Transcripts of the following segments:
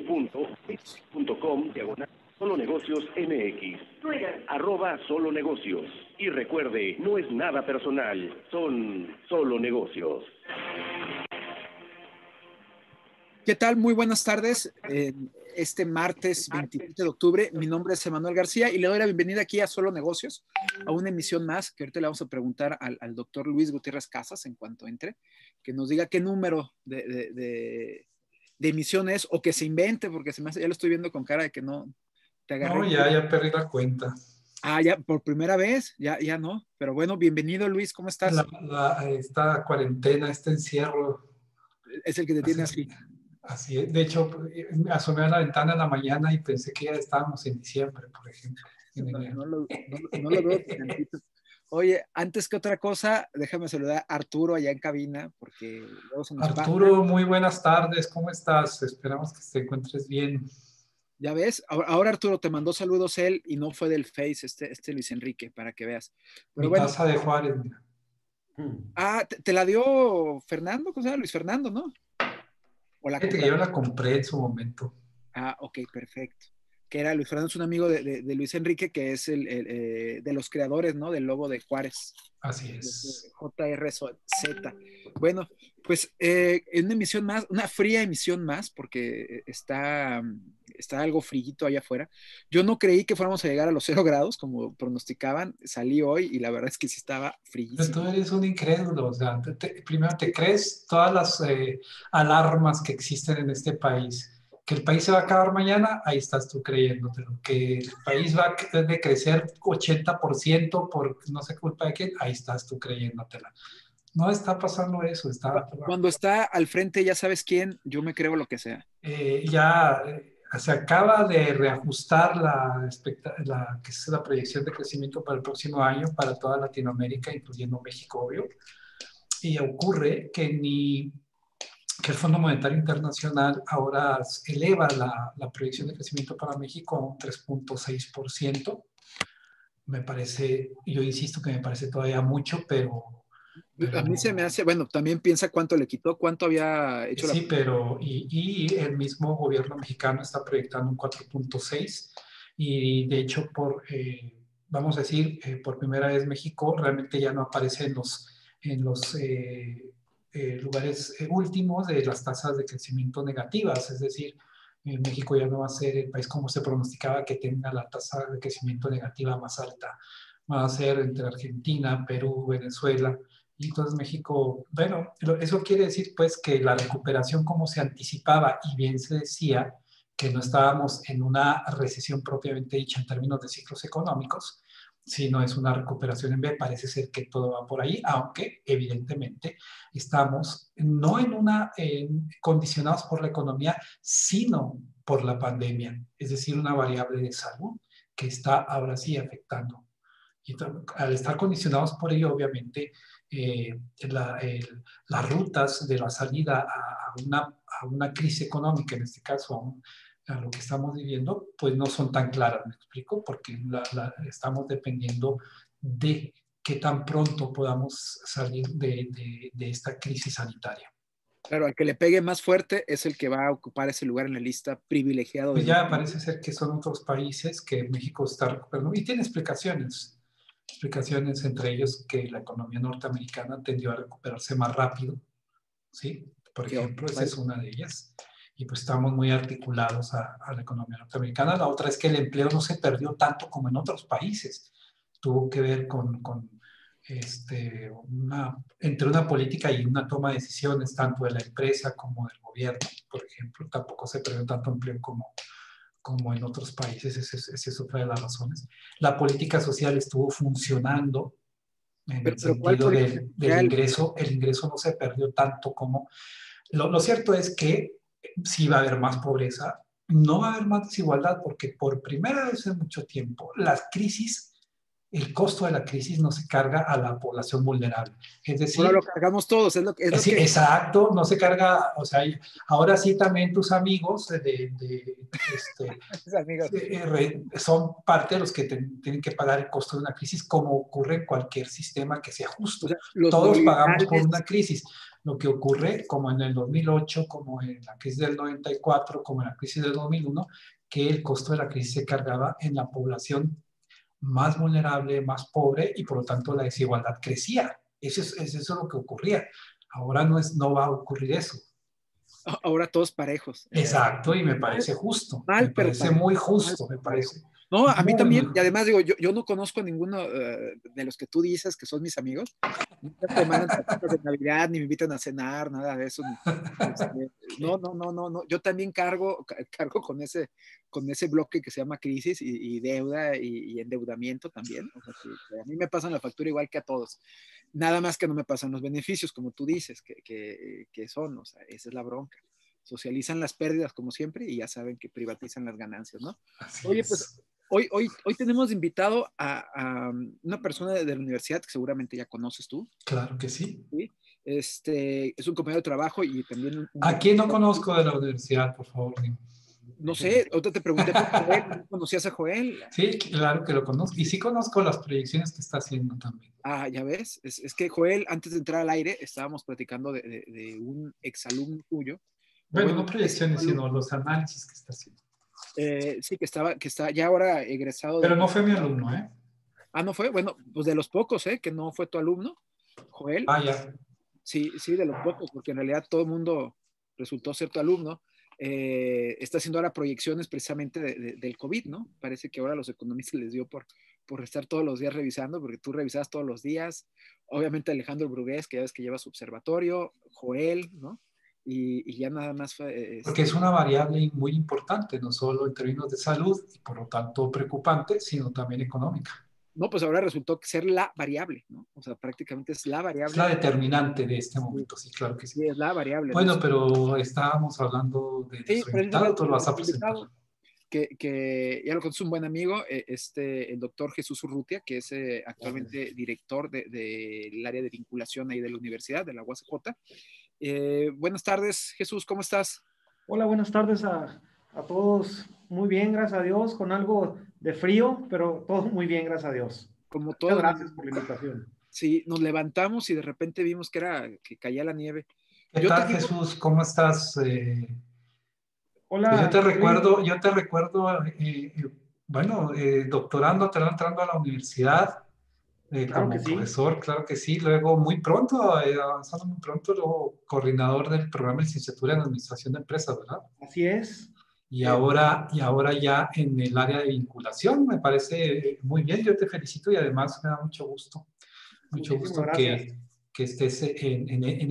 www.solonegocios.com/solonegocios.mx, Twitter @solonegocios. Y recuerde, no es nada personal, son solo negocios. ¿Qué tal? Muy buenas tardes. Este martes 27 de octubre, mi nombre es Emanuel García y le doy la bienvenida aquí a Solo Negocios, a una emisión más que ahorita le vamos a preguntar al doctor Luis Gutiérrez Casas en cuanto entre, que nos diga qué número de emisión es o que se invente, porque se me hace, ya lo estoy viendo con cara de que no te agarré. No, ya perdí la cuenta. Ah, ya, por primera vez, ya no. Pero bueno, bienvenido Luis, ¿cómo estás? Esta cuarentena, este encierro. Es el que te tiene así. Así es. De hecho, asomé a la ventana en la mañana y pensé que ya estábamos en diciembre, por ejemplo. No lo veo tantito. Oye, antes que otra cosa, déjame saludar a Arturo allá en cabina, porque luego se nos Arturo, pasa. muy buenas tardes, ¿cómo estás? Esperamos que te encuentres bien. Ya ves, ahora Arturo te mandó saludos él y no fue del Face, este Luis Enrique, para que veas. Pero Mi bueno. taza de Juárez, mira. Ah, te la dio Fernando, ¿cómo se llama? Luis Fernando, ¿no? ¿O la Fíjate que yo la compré en su momento. Ah, ok, perfecto. Que era Luis Fernando, es un amigo de Luis Enrique, que es de los creadores, ¿no? Del Lobo de Juárez. Así es. JRZ. Bueno, pues en una emisión más, una fría emisión más, porque está algo frillito allá afuera. Yo no creí que fuéramos a llegar a los 0 grados, como pronosticaban. Salí hoy y la verdad es que sí estaba Pero frillísimo. tú eres un incrédulo, o sea, primero te crees todas las alarmas que existen en este país. Que el país se va a acabar mañana, ahí estás tú creyéndotelo. Que el país va a decrecer 80% por no sé culpa de quién, ahí estás tú creyéndotela. No está pasando eso. Cuando está al frente, ya sabes quién, yo me creo lo que sea. Se acaba de reajustar que es la proyección de crecimiento para el próximo año para toda Latinoamérica, incluyendo México, obvio. Y ocurre que el Fondo Monetario Internacional ahora eleva la proyección de crecimiento para México a un 3.6%. Me parece, yo insisto que me parece todavía mucho, pero a mí se me hace, bueno, también piensa cuánto le quitó, cuánto había hecho sí, pero y el mismo gobierno mexicano está proyectando un 4.6 y de hecho vamos a decir, por primera vez México realmente ya no aparece en los lugares últimos de las tasas de crecimiento negativas, es decir, México ya no va a ser el país como se pronosticaba que tenga la tasa de crecimiento negativa más alta, va a ser entre Argentina, Perú, Venezuela. Y entonces México, bueno, eso quiere decir pues que la recuperación como se anticipaba y bien se decía que no estábamos en una recesión propiamente dicha en términos de ciclos económicos, sino es una recuperación en B, parece ser que todo va por ahí, aunque evidentemente estamos no condicionados por la economía, sino por la pandemia, es decir, una variable de salud que está ahora sí afectando. Y al estar condicionados por ello, obviamente, las rutas de la salida a una crisis económica, en este caso a lo que estamos viviendo, pues no son tan claras, ¿me explico? Porque estamos dependiendo de qué tan pronto podamos salir de esta crisis sanitaria. Claro, al que le pegue más fuerte es el que va a ocupar ese lugar en la lista privilegiado. Pues ya parece ser que son otros países que México está recuperando y tiene explicaciones entre ellos que la economía norteamericana tendió a recuperarse más rápido, ¿sí? Por ejemplo, esa es una de ellas. Y pues estamos muy articulados a la economía norteamericana. La otra es que el empleo no se perdió tanto como en otros países. Tuvo que ver entre una política y una toma de decisiones, tanto de la empresa como del gobierno, por ejemplo. Tampoco se perdió tanto empleo como en otros países, esa es otra de las razones. La política social estuvo funcionando en el sentido del ingreso. El ingreso no se perdió tanto como... Lo cierto es que sí va a haber más pobreza, no va a haber más desigualdad, porque por primera vez en mucho tiempo el costo de la crisis no se carga a la población vulnerable. Es decir, ahora lo cargamos todos, es lo que... Exacto, no se carga, o sea, ahora sí también tus amigos son parte de los que tienen que pagar el costo de una crisis, como ocurre en cualquier sistema que sea justo. O sea, todos pagamos por una crisis. lo que ocurre como en el 2008, como en la crisis del 94, como en la crisis del 2001, que el costo de la crisis se cargaba en la población más vulnerable, más pobre, y por lo tanto la desigualdad crecía. Eso es lo que ocurría. Ahora no va a ocurrir eso. Ahora todos parejos. Exacto, y me parece justo. Mal, Me pero parece parejo. muy justo, Mal, me parece. no, a mí Muy, muy también, y justo. además digo, yo no conozco a ninguno de los que tú dices que son mis amigos. Nunca te mandan tarjetas de Navidad, ni me invitan a cenar, nada de eso. No. Yo también cargo con ese bloque que se llama crisis y deuda y endeudamiento también. O sea, que a mí me pasan la factura igual que a todos. Nada más que no me pasan los beneficios, como tú dices, que son, o sea, esa es la bronca. Socializan las pérdidas como siempre y ya saben que privatizan las ganancias, ¿no? Así Oye, pues es. hoy tenemos invitado a una persona de la universidad que seguramente ya conoces tú, Claro que sí. ¿sí? Es un compañero de trabajo y también ¿A quién no conozco de la universidad, por favor? no sé, ahorita te pregunté por Joel, ¿no conocías a Joel? Sí, claro que lo conozco. Y sí conozco las proyecciones que está haciendo también. Ah, ya ves, es que Joel, antes de entrar al aire, estábamos platicando de un exalumno tuyo, o Bueno, bueno, no proyecciones, sino los análisis que está haciendo. sí, que está ya ahora egresado de Pero la no fue mi universidad. alumno, ¿eh? Ah, no fue, bueno, pues de los pocos, que no fue tu alumno, Joel. Ah, ya. Sí, de los pocos, porque en realidad todo el mundo resultó ser tu alumno. Está haciendo ahora proyecciones precisamente del COVID, ¿no? Parece que ahora a los economistas les dio por estar todos los días revisando, porque tú revisabas todos los días. Obviamente Alejandro Brugués, que ya ves que lleva su observatorio, Joel, ¿no? Y ya nada más fue... Porque es una variable muy importante, no solo en términos de salud y por lo tanto preocupante, sino también económica. no, pues ahora resultó ser la variable, ¿no? O sea, prácticamente es la Es la variable. determinante de este Sí, momento, sí, claro que sí. sí, es la variable, ¿no? Bueno, pero estábamos hablando de Sí, nuestro invitado, precisamente tú lo vas a nuestro presentar. invitado, que ya lo conoce un buen amigo, el doctor Jesús Urrutia, que es actualmente director del área de vinculación ahí de la universidad, de la UACJ. Buenas tardes, Jesús, ¿cómo estás? Hola, buenas tardes a todos. Muy bien, gracias a Dios, con algo de frío, pero todo muy bien, gracias a Dios. Como Muchas todos, gracias por la invitación. sí, nos levantamos y de repente vimos que caía la nieve. ¿Qué Yo te tal, digo, Jesús? ¿Cómo estás? Pues Hola, yo te recuerdo, bueno, doctorando, entrando a la universidad claro que como sí, profesor, claro que sí. Luego, muy pronto, avanzando muy pronto, luego coordinador del programa de licenciatura en Administración de Empresas, ¿verdad? así es. Eh, Y ahora ya en el área de vinculación, me parece muy bien. Yo te felicito y además me da mucho Muchísimas gusto gracias. que estés en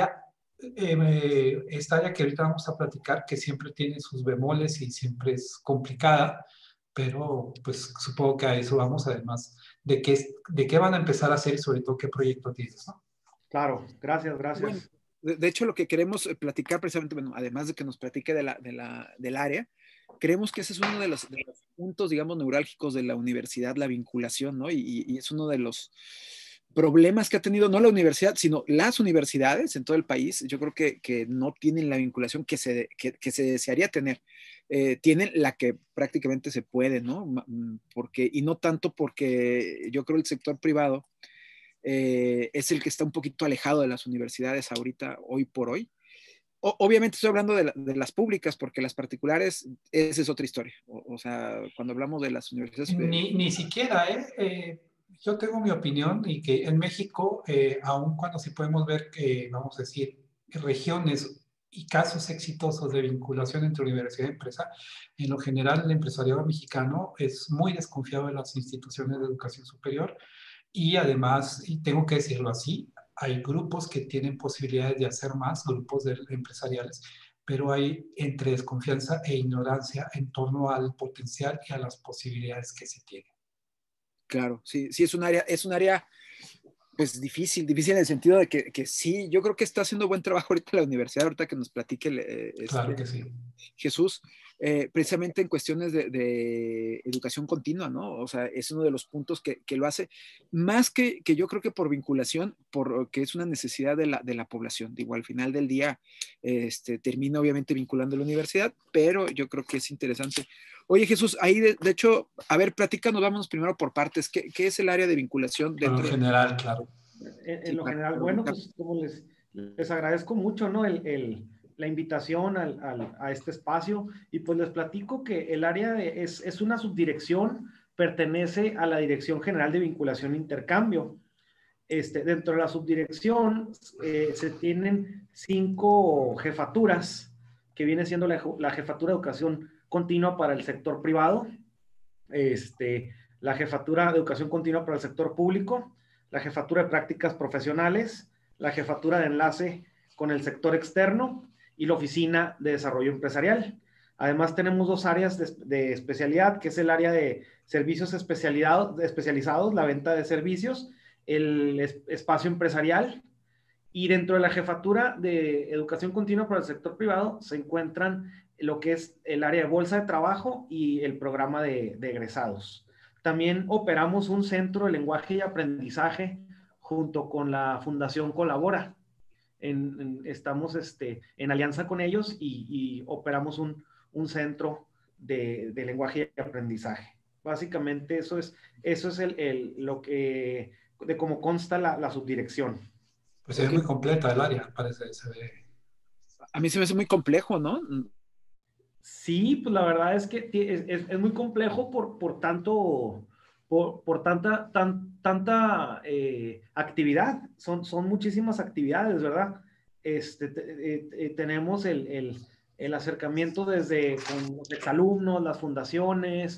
esta área que ahorita vamos a platicar, que siempre tiene sus bemoles y siempre es complicada, pero pues supongo que a eso vamos, además de qué van a empezar a hacer y sobre todo qué proyecto tienes, ¿no? Claro, gracias, bueno, gracias. de hecho lo que queremos platicar precisamente, bueno, además de que nos platique del área, creemos que ese es uno de los puntos, digamos, neurálgicos de la universidad, la vinculación, ¿no? Y es uno de los problemas que ha tenido no la universidad, sino las universidades en todo el país. Yo creo que no tienen la vinculación que se desearía tener. Tienen la que prácticamente se puede, ¿no? Y no tanto porque yo creo el sector privado es el que está un poquito alejado de las universidades ahorita, hoy por hoy. Obviamente estoy hablando de las públicas, porque las particulares, esa es otra historia. O sea, cuando hablamos de las universidades... Ni siquiera, ¿eh? Yo tengo mi opinión y que en México, aun cuando sí podemos ver que, vamos a decir, regiones y casos exitosos de vinculación entre universidad y empresa, en lo general el empresariado mexicano es muy desconfiado de las instituciones de educación superior y además, y tengo que decirlo así, hay grupos que tienen posibilidades de hacer más, empresariales, pero hay entre desconfianza e ignorancia en torno al potencial y a las posibilidades que se tienen. Claro, sí, sí, es un área pues difícil en el sentido de que sí, yo creo que está haciendo buen trabajo ahorita la universidad, ahorita que nos platique Claro que sí. Jesús, precisamente en cuestiones de educación continua, ¿no? O sea, es uno de los puntos que lo hace, más que yo creo que por vinculación, porque es una necesidad de la población. Digo, al final del día, termina obviamente vinculando a la universidad, pero yo creo que es interesante. Oye, Jesús, ahí de hecho, a ver, platícanos, vámonos primero por partes. ¿Qué es el área de vinculación Por lo dentro de... general, claro. En Sí, lo para general, bueno, ubicar. pues como Les agradezco mucho, ¿no? La invitación a este espacio y pues les platico que el área es una subdirección, pertenece a la Dirección General de Vinculación e Intercambio. Dentro de la subdirección se tienen 5 jefaturas, que viene siendo la jefatura de educación continua para el sector privado, la jefatura de educación continua para el sector público, la jefatura de prácticas profesionales, la jefatura de enlace con el sector externo y la oficina de desarrollo empresarial. Además tenemos 2 áreas de especialidad, que es el área de servicios especializados, la venta de servicios, el espacio empresarial, y dentro de la jefatura de educación continua para el sector privado se encuentran lo que es el área de bolsa de trabajo y el programa de egresados. También operamos un centro de lenguaje y aprendizaje junto con la Fundación Colabora. Estamos en alianza con ellos y operamos un centro de lenguaje y aprendizaje. Básicamente eso es lo que, de cómo consta la subdirección. Pues es muy completa el área, parece, se ve. A mí se me hace muy complejo, ¿no? Sí, pues la verdad es que es muy complejo por tanta actividad. Son muchísimas actividades, ¿verdad? Tenemos el acercamiento desde con los exalumnos, las fundaciones,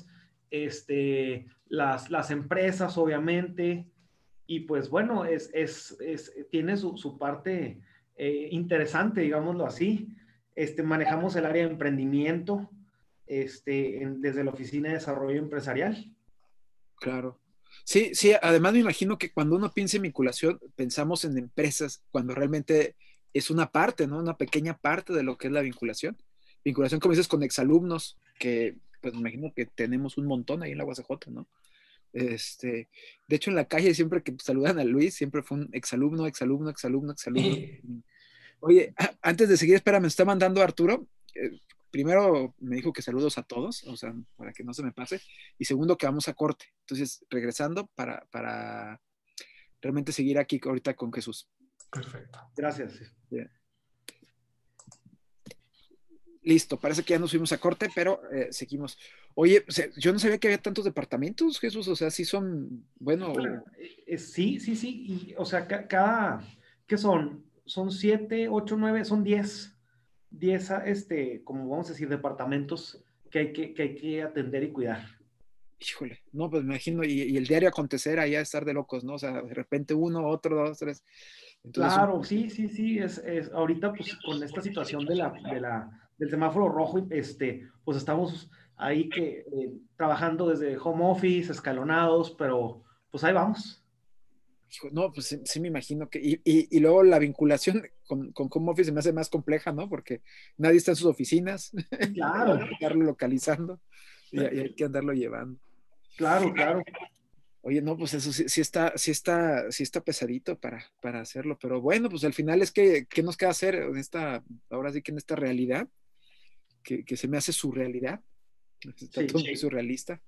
las empresas, obviamente. Y pues bueno, tiene su parte interesante, digámoslo así. Manejamos el área de emprendimiento desde la Oficina de Desarrollo Empresarial. Claro. Sí, sí, además me imagino que cuando uno piensa en vinculación, pensamos en empresas, cuando realmente es una parte, ¿no? Una pequeña parte de lo que es la vinculación. Vinculación, como dices, con exalumnos, que pues me imagino que tenemos un montón ahí en la UACJ, ¿no? De hecho, en la calle siempre que saludan a Luis, siempre fue un exalumno, exalumno, exalumno, exalumno. Oye, antes de seguir, espera, me está mandando Arturo. Primero me dijo que saludos a todos, o sea, para que no se me pase. Y segundo, que vamos a corte. Entonces, regresando para realmente seguir aquí ahorita con Jesús. Perfecto. Gracias. Bien. Listo, parece que ya nos fuimos a corte, pero seguimos. Oye, o sea, yo no sabía que había tantos departamentos, Jesús, o sea, sí son, bueno. Sí. Y, o sea, ¿qué son? Son 7, 8, 9, son 10, como vamos a decir, departamentos que hay que atender y cuidar. Híjole, no, pues me imagino, y el diario acontecer allá estar de locos, ¿no? O sea, de repente uno, otro, dos, tres. Entonces, claro, sí, ahorita pues con esta situación del semáforo rojo, pues estamos ahí trabajando desde home office, escalonados, pero pues ahí vamos. No, pues sí me imagino que, y luego la vinculación con home office se me hace más compleja, ¿no? Porque nadie está en sus oficinas, claro. Hay que estarlo localizando y hay que andarlo llevando. Claro. Oye, no, pues eso sí está pesadito para hacerlo, pero bueno, pues al final es que, ¿qué nos queda hacer ahora sí que en esta realidad, que se me hace surrealidad, está todo muy surrealista.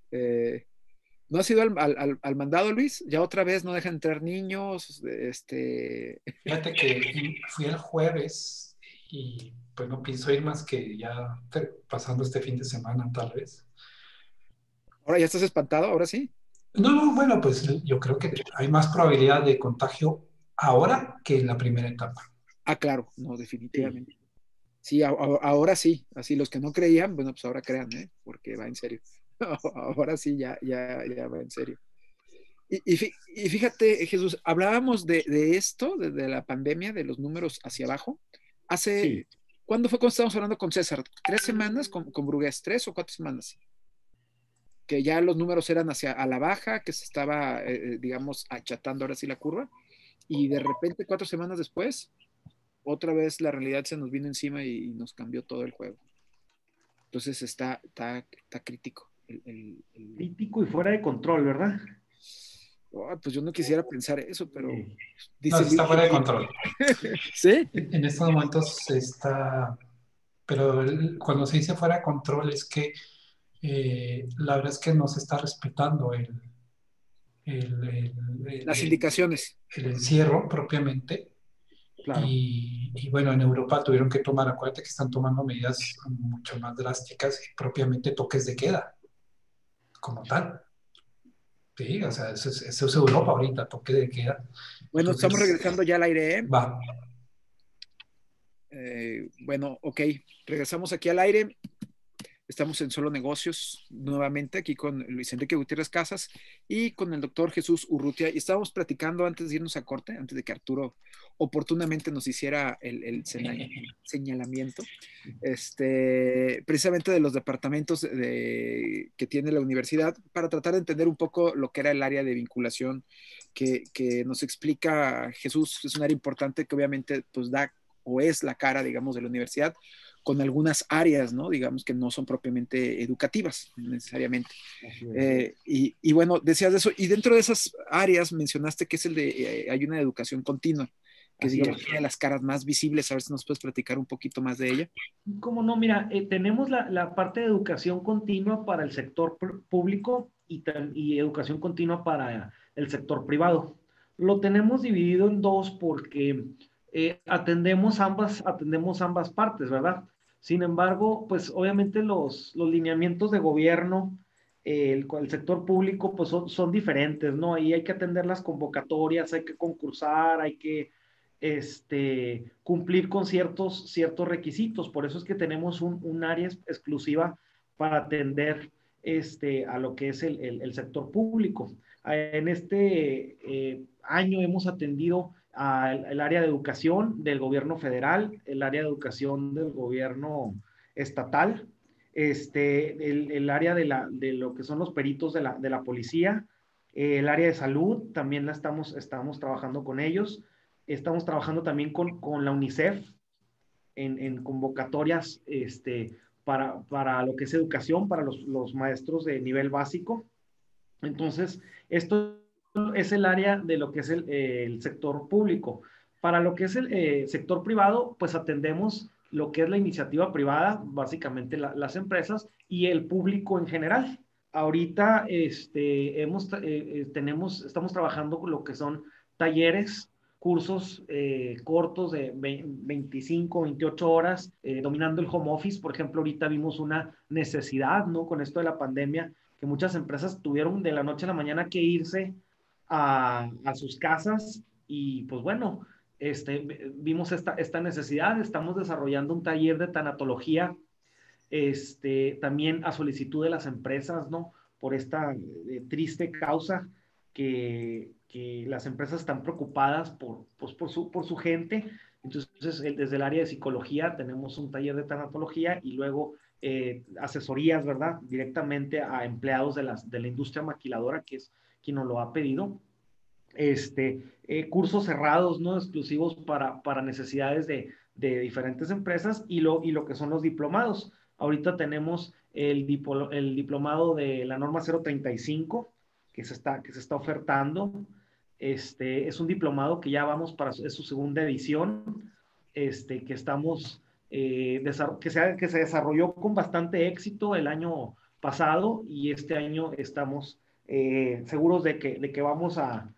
¿No has ido al mandado, Luis? Ya otra vez no dejan entrar niños, Fíjate que fui el jueves y pues no pienso ir más que ya pasando este fin de semana, tal vez. ¿Ahora ya estás espantado? ¿Ahora sí? No, bueno, pues yo creo que hay más probabilidad de contagio ahora que en la primera etapa. Ah, claro, no, definitivamente. Sí, ahora sí, así los que no creían, bueno, pues ahora crean, ¿eh? Porque va en serio. Ahora sí, ya va en serio. Y fíjate, Jesús, hablábamos de esto, de la pandemia, de los números hacia abajo. Sí. ¿Cuándo fue cuando estábamos hablando con César? ¿3 semanas con Brugués? ¿3 o 4 semanas? Que ya los números eran a la baja, que se estaba, digamos, achatando ahora sí la curva. Y de repente, 4 semanas después, otra vez la realidad se nos vino encima y nos cambió todo el juego. Entonces está crítico. Crítico y fuera de control, ¿verdad? Oh, pues yo no quisiera pensar eso, pero... No, está fuera de control. ¿Sí? En estos momentos está... Pero cuando se dice fuera de control es que la verdad es que no se está respetando las indicaciones. El encierro propiamente. Claro. Y bueno, en Europa tuvieron que tomar, acuérdate que están tomando medidas mucho más drásticas y propiamente toques de queda, como tal. Sí, o sea, eso es Europa ahorita, toque de queda. Bueno, estamos Entonces, regresando ya al aire, ¿eh? va. Bueno, ok, regresamos aquí al aire. Estamos en Solo Negocios nuevamente aquí con Luis Enrique Gutiérrez Casas y con el doctor Jesús Urrutia. Y estábamos platicando antes de irnos a corte, antes de que Arturo oportunamente nos hiciera el señalamiento, precisamente de los departamentos que tiene la universidad para tratar de entender un poco lo que era el área de vinculación que nos explica Jesús. Es un área importante que obviamente pues da o es la cara, digamos, de la universidad, con algunas áreas, ¿no? Digamos que no son propiamente educativas necesariamente. Y bueno, decías de eso, y dentro de esas áreas mencionaste que es hay una educación continua, que es, digamos, una de las caras más visibles. A ver si nos puedes platicar un poquito más de ella. ¿Cómo no? Mira, tenemos la parte de educación continua para el sector público y educación continua para el sector privado. Lo tenemos dividido en dos porque atendemos ambas partes, ¿verdad? Sin embargo, pues obviamente los lineamientos de gobierno, el sector público, pues son diferentes, ¿no? Ahí hay que atender las convocatorias, hay que concursar, hay que cumplir con ciertos requisitos. Por eso es que tenemos un área exclusiva para atender a lo que es el sector público. En este año hemos atendido al área de educación del gobierno federal, el área de educación del gobierno estatal, el área de lo que son los peritos de la policía, el área de salud, también estamos trabajando con ellos. Estamos trabajando también con la UNICEF en convocatorias para lo que es educación, para los maestros de nivel básico. Entonces, esto es el área de lo que es el sector público. Para lo que es el sector privado, pues atendemos lo que es la iniciativa privada, básicamente las empresas, y el público en general. Ahorita estamos trabajando con lo que son talleres, cursos cortos de 25, 28 horas, dominando el home office. Por ejemplo, ahorita vimos una necesidad, ¿no? Con esto de la pandemia, que muchas empresas tuvieron de la noche a la mañana que irse a sus casas y pues bueno, vimos esta necesidad. Estamos desarrollando un taller de tanatología, también a solicitud de las empresas, ¿no? Por esta triste causa que las empresas están preocupadas por su gente. Entonces, desde el área de psicología tenemos un taller de tanatología y luego asesorías, ¿verdad? Directamente a empleados de la industria maquiladora, que es quien nos lo ha pedido. Cursos cerrados, ¿no? Exclusivos para necesidades de diferentes empresas y lo que son los diplomados. Ahorita tenemos el diplomado de la norma 035 que se está ofertando. Es un diplomado que ya vamos es su segunda edición, que estamos, que se desarrolló con bastante éxito el año pasado y este año estamos seguros de que vamos a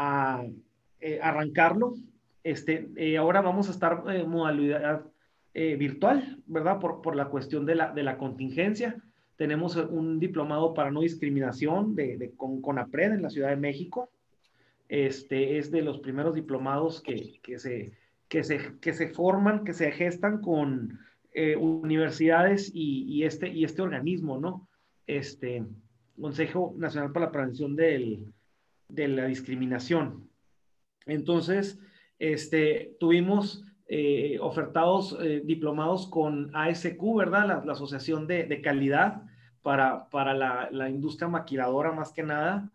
arrancarlo. Ahora vamos a estar en modalidad virtual, ¿verdad? Por la cuestión de la contingencia. Tenemos un diplomado para no discriminación con CONAPRED en la Ciudad de México. Es de los primeros diplomados que se forman, que se gestan con universidades y este organismo, ¿no? Consejo Nacional para la Prevención de la Discriminación. Entonces, tuvimos ofertados diplomados con ASQ, ¿verdad? La Asociación de Calidad para la industria maquiladora, más que nada,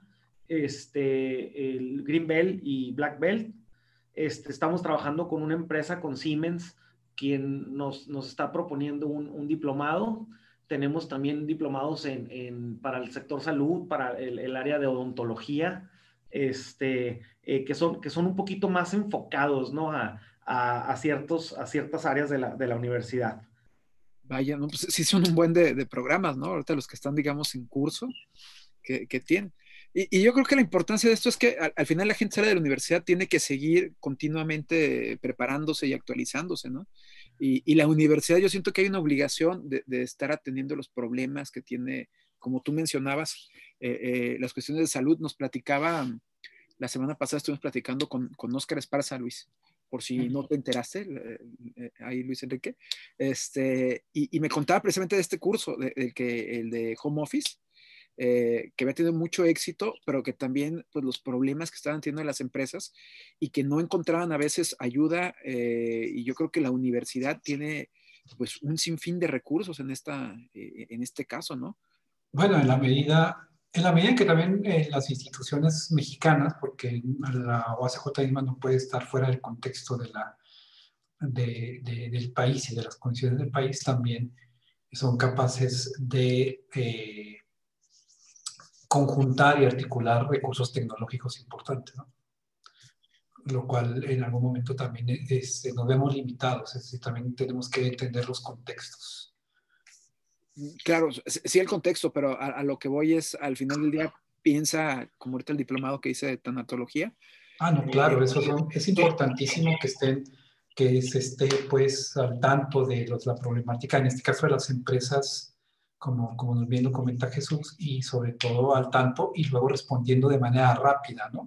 el Green Belt y Black Belt. Estamos trabajando con una empresa, con Siemens, quien nos está proponiendo un diplomado. Tenemos también diplomados para el sector salud, para el área de odontología, que son un poquito más enfocados, ¿no? a ciertas áreas de la universidad. Vaya, no, pues sí son un buen de programas, ¿no? Ahorita los que están, digamos, en curso, que tienen. Y yo creo que la importancia de esto es que al final la gente sale de la universidad, tiene que seguir continuamente preparándose y actualizándose, ¿no? Y la universidad, yo siento que hay una obligación de estar atendiendo los problemas que tiene, como tú mencionabas, las cuestiones de salud. Nos platicaba, la semana pasada estuvimos platicando con Óscar Esparza, Luis, por si no te enteraste, ahí Luis Enrique, y me contaba precisamente de este curso, el de Home Office, que había tenido mucho éxito, pero que también pues, los problemas que estaban teniendo las empresas y que no encontraban a veces ayuda, y yo creo que la universidad tiene pues un sinfín de recursos en este caso, ¿no? Bueno, en la medida en que también las instituciones mexicanas, porque la OACJ misma no puede estar fuera del contexto del país y de las condiciones del país, también son capaces de conjuntar y articular recursos tecnológicos importantes, ¿no? Lo cual en algún momento también nos vemos limitados, es decir, también tenemos que entender los contextos. Claro, sí el contexto, pero a lo que voy es, al final del día, piensa, como ahorita el diplomado que hice de tanatología. No, claro, es importantísimo que se esté pues al tanto de la problemática, en este caso de las empresas, como bien lo comenta Jesús, y sobre todo al tanto y luego respondiendo de manera rápida, ¿no?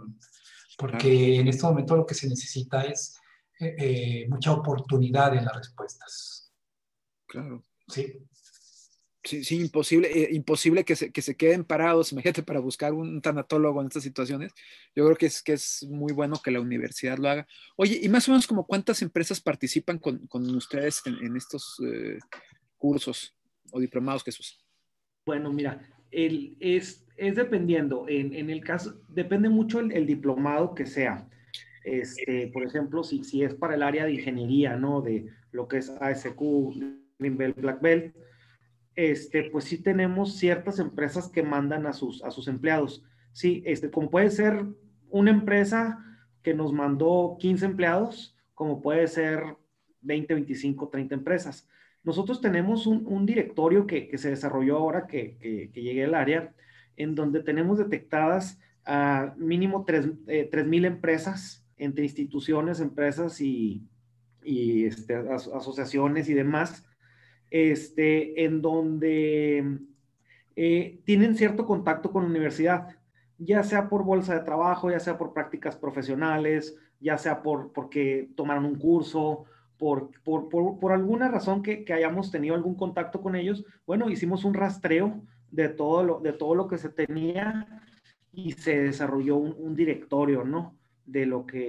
Porque en este momento lo que se necesita es mucha oportunidad en las respuestas. Claro. Sí. Sí, imposible que se queden parados, imagínate, para buscar un tanatólogo en estas situaciones. Yo creo que es muy bueno que la universidad lo haga. Oye, y más o menos como cuántas empresas participan con ustedes en estos cursos o diplomados, Jesús. Bueno, mira, es dependiendo. En el caso, depende mucho el diplomado que sea. Por ejemplo, si es para el área de ingeniería, ¿no? De lo que es ASQ, Green Belt, Black Belt, pues sí tenemos ciertas empresas que mandan a sus empleados. Sí, como puede ser una empresa que nos mandó 15 empleados, como puede ser 20, 25, 30 empresas. Nosotros tenemos un directorio que se desarrolló ahora que llegué al área, en donde tenemos detectadas a mínimo 3,000 empresas entre instituciones, empresas y asociaciones y demás, en donde tienen cierto contacto con la universidad, ya sea por bolsa de trabajo, ya sea por prácticas profesionales, ya sea porque tomaron un curso, por alguna razón que hayamos tenido algún contacto con ellos. Bueno, hicimos un rastreo de todo lo que se tenía y se desarrolló un directorio, ¿no? De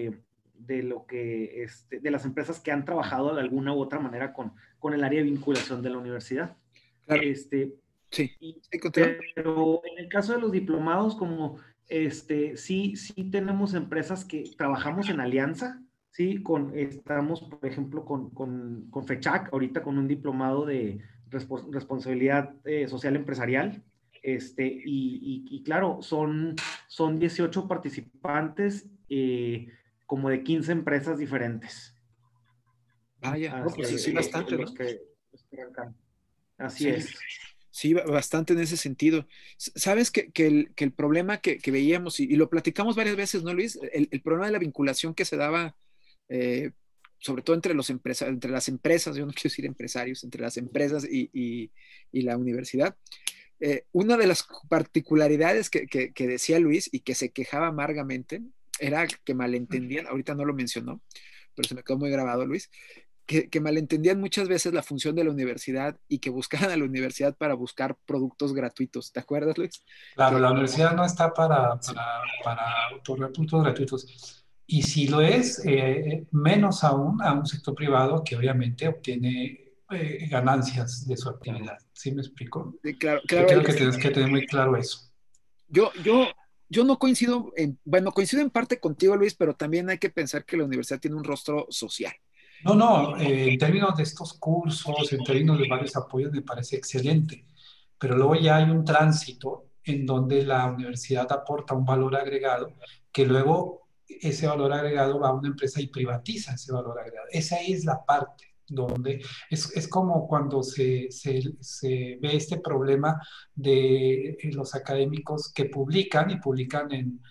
las empresas que han trabajado de alguna u otra manera con el área de vinculación de la universidad. Claro. Sí, pero en el caso de los diplomados, como sí tenemos empresas que trabajamos en alianza, sí, estamos, por ejemplo, con FECHAC, ahorita con un diplomado de responsabilidad social empresarial, y claro, son 18 participantes, como de 15 empresas diferentes. Vaya, sí, bastante, ¿no? Así es. Sí, bastante en ese sentido. Sabes que el problema que veíamos, y lo platicamos varias veces, ¿no, Luis? El problema de la vinculación que se daba, sobre todo entre entre las empresas, yo no quiero decir empresarios, entre las empresas y la universidad. Una de las particularidades que decía Luis y que se quejaba amargamente era que malentendían, ahorita no lo mencionó, pero se me quedó muy grabado, Luis, que malentendían muchas veces la función de la universidad y que buscaban a la universidad para buscar productos gratuitos. ¿Te acuerdas, Luis? Claro, la universidad no está para otorgar productos gratuitos. Y si lo es, menos aún a un sector privado que obviamente obtiene ganancias de su actividad. ¿Sí me explico? Claro, Yo creo que tienes que tener muy claro eso. Yo no coincido, bueno, coincido en parte contigo, Luis, pero también hay que pensar que la universidad tiene un rostro social. No, en términos de estos cursos, en términos de varios apoyos, me parece excelente. Pero luego ya hay un tránsito en donde la universidad aporta un valor agregado, que luego ese valor agregado va a una empresa y privatiza ese valor agregado. Esa es la parte donde es como cuando se ve este problema de los académicos que publican y publican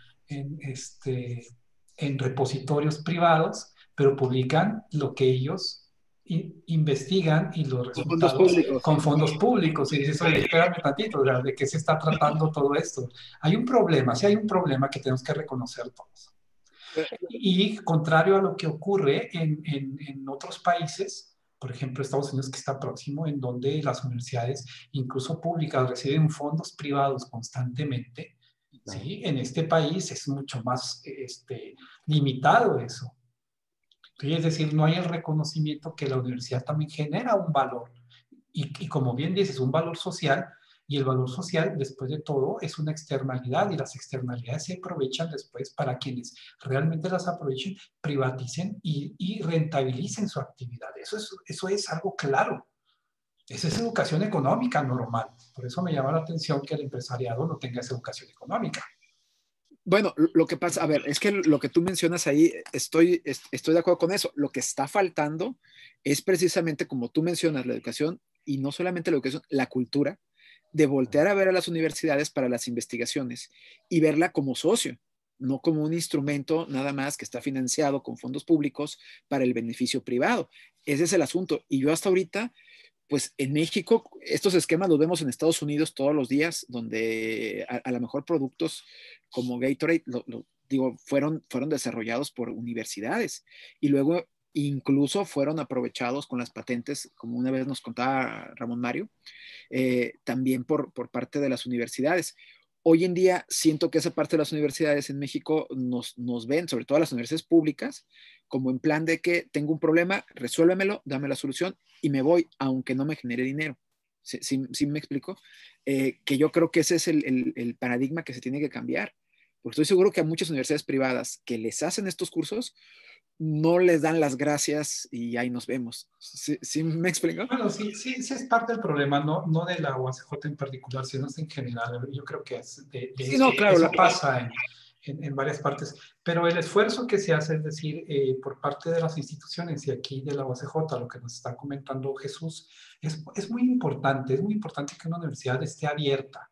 en repositorios privados, pero publican lo que ellos investigan y los Con fondos resultados públicos. con fondos públicos. Y dices, oye, espérame tantito, ¿de qué se está tratando todo esto? Hay un problema, sí hay un problema que tenemos que reconocer todos. Y contrario a lo que ocurre en otros países, por ejemplo, Estados Unidos, que está próximo, en donde las universidades, incluso públicas, reciben fondos privados constantemente, ¿sí? En este país es mucho más limitado eso. ¿Sí? Es decir, no hay el reconocimiento que la universidad también genera un valor. Y como bien dices, un valor social, y el valor social, después de todo, es una externalidad, y las externalidades se aprovechan después para quienes realmente las aprovechen, privaticen y rentabilicen su actividad. Eso es algo claro. Esa es educación económica normal. Por eso me llama la atención que el empresariado no tenga esa educación económica. Bueno, lo que pasa, a ver, es que lo que tú mencionas ahí, estoy de acuerdo con eso. Lo que está faltando es precisamente, como tú mencionas, la educación, y no solamente la educación, la cultura, de voltear a ver a las universidades para las investigaciones y verla como socio, no como un instrumento nada más que está financiado con fondos públicos para el beneficio privado. Ese es el asunto. Y yo hasta ahorita, pues en México, estos esquemas los vemos en Estados Unidos todos los días, donde a lo mejor productos como Gatorade, digo, fueron desarrollados por universidades y luego incluso fueron aprovechados con las patentes, como una vez nos contaba Ramón Mario, también por parte de las universidades. Hoy en día siento que esa parte de las universidades en México nos ven, sobre todo las universidades públicas, como en plan de que tengo un problema, resuélvemelo, dame la solución y me voy, aunque no me genere dinero. ¿Sí me explico? Que yo creo que ese es el paradigma que se tiene que cambiar. Porque estoy seguro que a muchas universidades privadas que les hacen estos cursos no les dan las gracias y ahí nos vemos. ¿Sí me explico? Bueno, sí es parte del problema, no de la UACJ en particular, sino en general. Yo creo que Sí, no, claro. eso pasa en varias partes, pero el esfuerzo que se hace, es decir, por parte de las instituciones y aquí de la UACJ, lo que nos está comentando Jesús, es muy importante que una universidad esté abierta,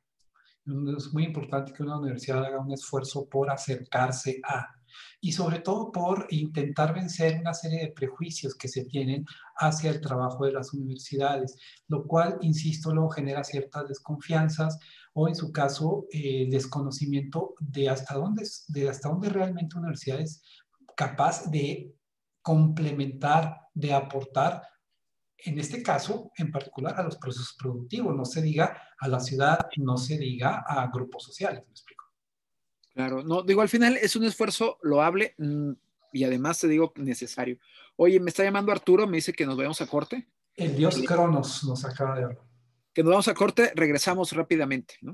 es muy importante que una universidad haga un esfuerzo por acercarse y sobre todo por intentar vencer una serie de prejuicios que se tienen hacia el trabajo de las universidades, lo cual, insisto, luego genera ciertas desconfianzas o en su caso desconocimiento de hasta dónde realmente una universidad es capaz de complementar, de aportar, en este caso, en particular, a los procesos productivos. No se diga a la ciudad, no se diga a grupos sociales, ¿me explico? Claro, no, digo, al final es un esfuerzo loable y además te digo necesario. Oye, me está llamando Arturo, me dice que nos vayamos a corte. El dios Cronos nos acaba de hablar. Que nos vamos a corte, regresamos rápidamente, ¿no?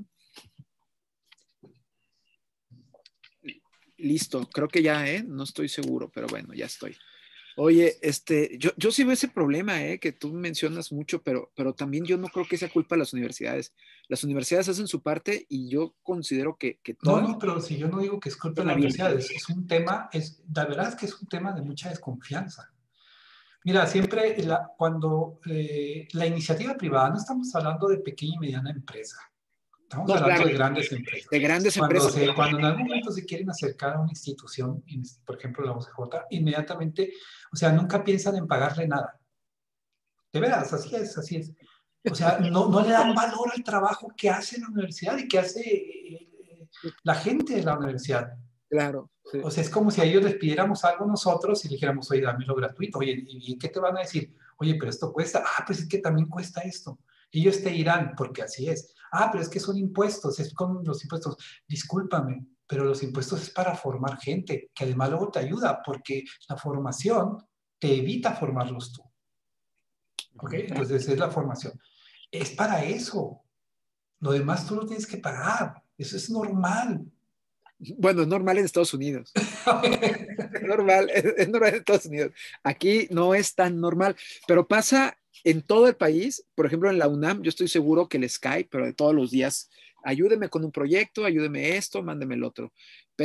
Listo, creo que ya, no estoy seguro, pero bueno, ya estoy. Oye, yo sí veo ese problema, que tú mencionas mucho, pero también yo no creo que sea culpa de las universidades. Las universidades hacen su parte y yo considero que todas... No, pero si yo no digo que es culpa de las universidades, es un tema, la verdad es que es un tema de mucha desconfianza. Mira, siempre cuando la iniciativa privada, no estamos hablando de pequeña y mediana empresa, estamos hablando de grandes empresas. De grandes empresas. Cuando en algún momento se quieren acercar a una institución, por ejemplo la OCJ, inmediatamente, o sea, nunca piensan en pagarle nada. De veras, así es. O sea, no le dan valor al trabajo que hace la universidad y que hace la gente de la universidad. Claro. Sí. O sea, es como si a ellos les pidiéramos algo nosotros y dijéramos, oye, dámelo gratuito. Oye, ¿y qué te van a decir? Oye, pero esto cuesta. Ah, pues es que también cuesta esto. Ellos te dirán, porque así es. Ah, pero es que son impuestos, es con los impuestos. Discúlpame, pero los impuestos es para formar gente, que además luego te ayuda, porque la formación te evita formarlos tú. ¿Ok? Entonces es la formación. Es para eso. Lo demás tú lo tienes que pagar. Eso es normal. Bueno, es normal en Estados Unidos. es normal en Estados Unidos. Aquí no es tan normal, pero pasa en todo el país. Por ejemplo, en la UNAM, yo estoy seguro que el Skype, pero de todos los días, ayúdeme con un proyecto, ayúdeme esto, mándeme el otro. Pero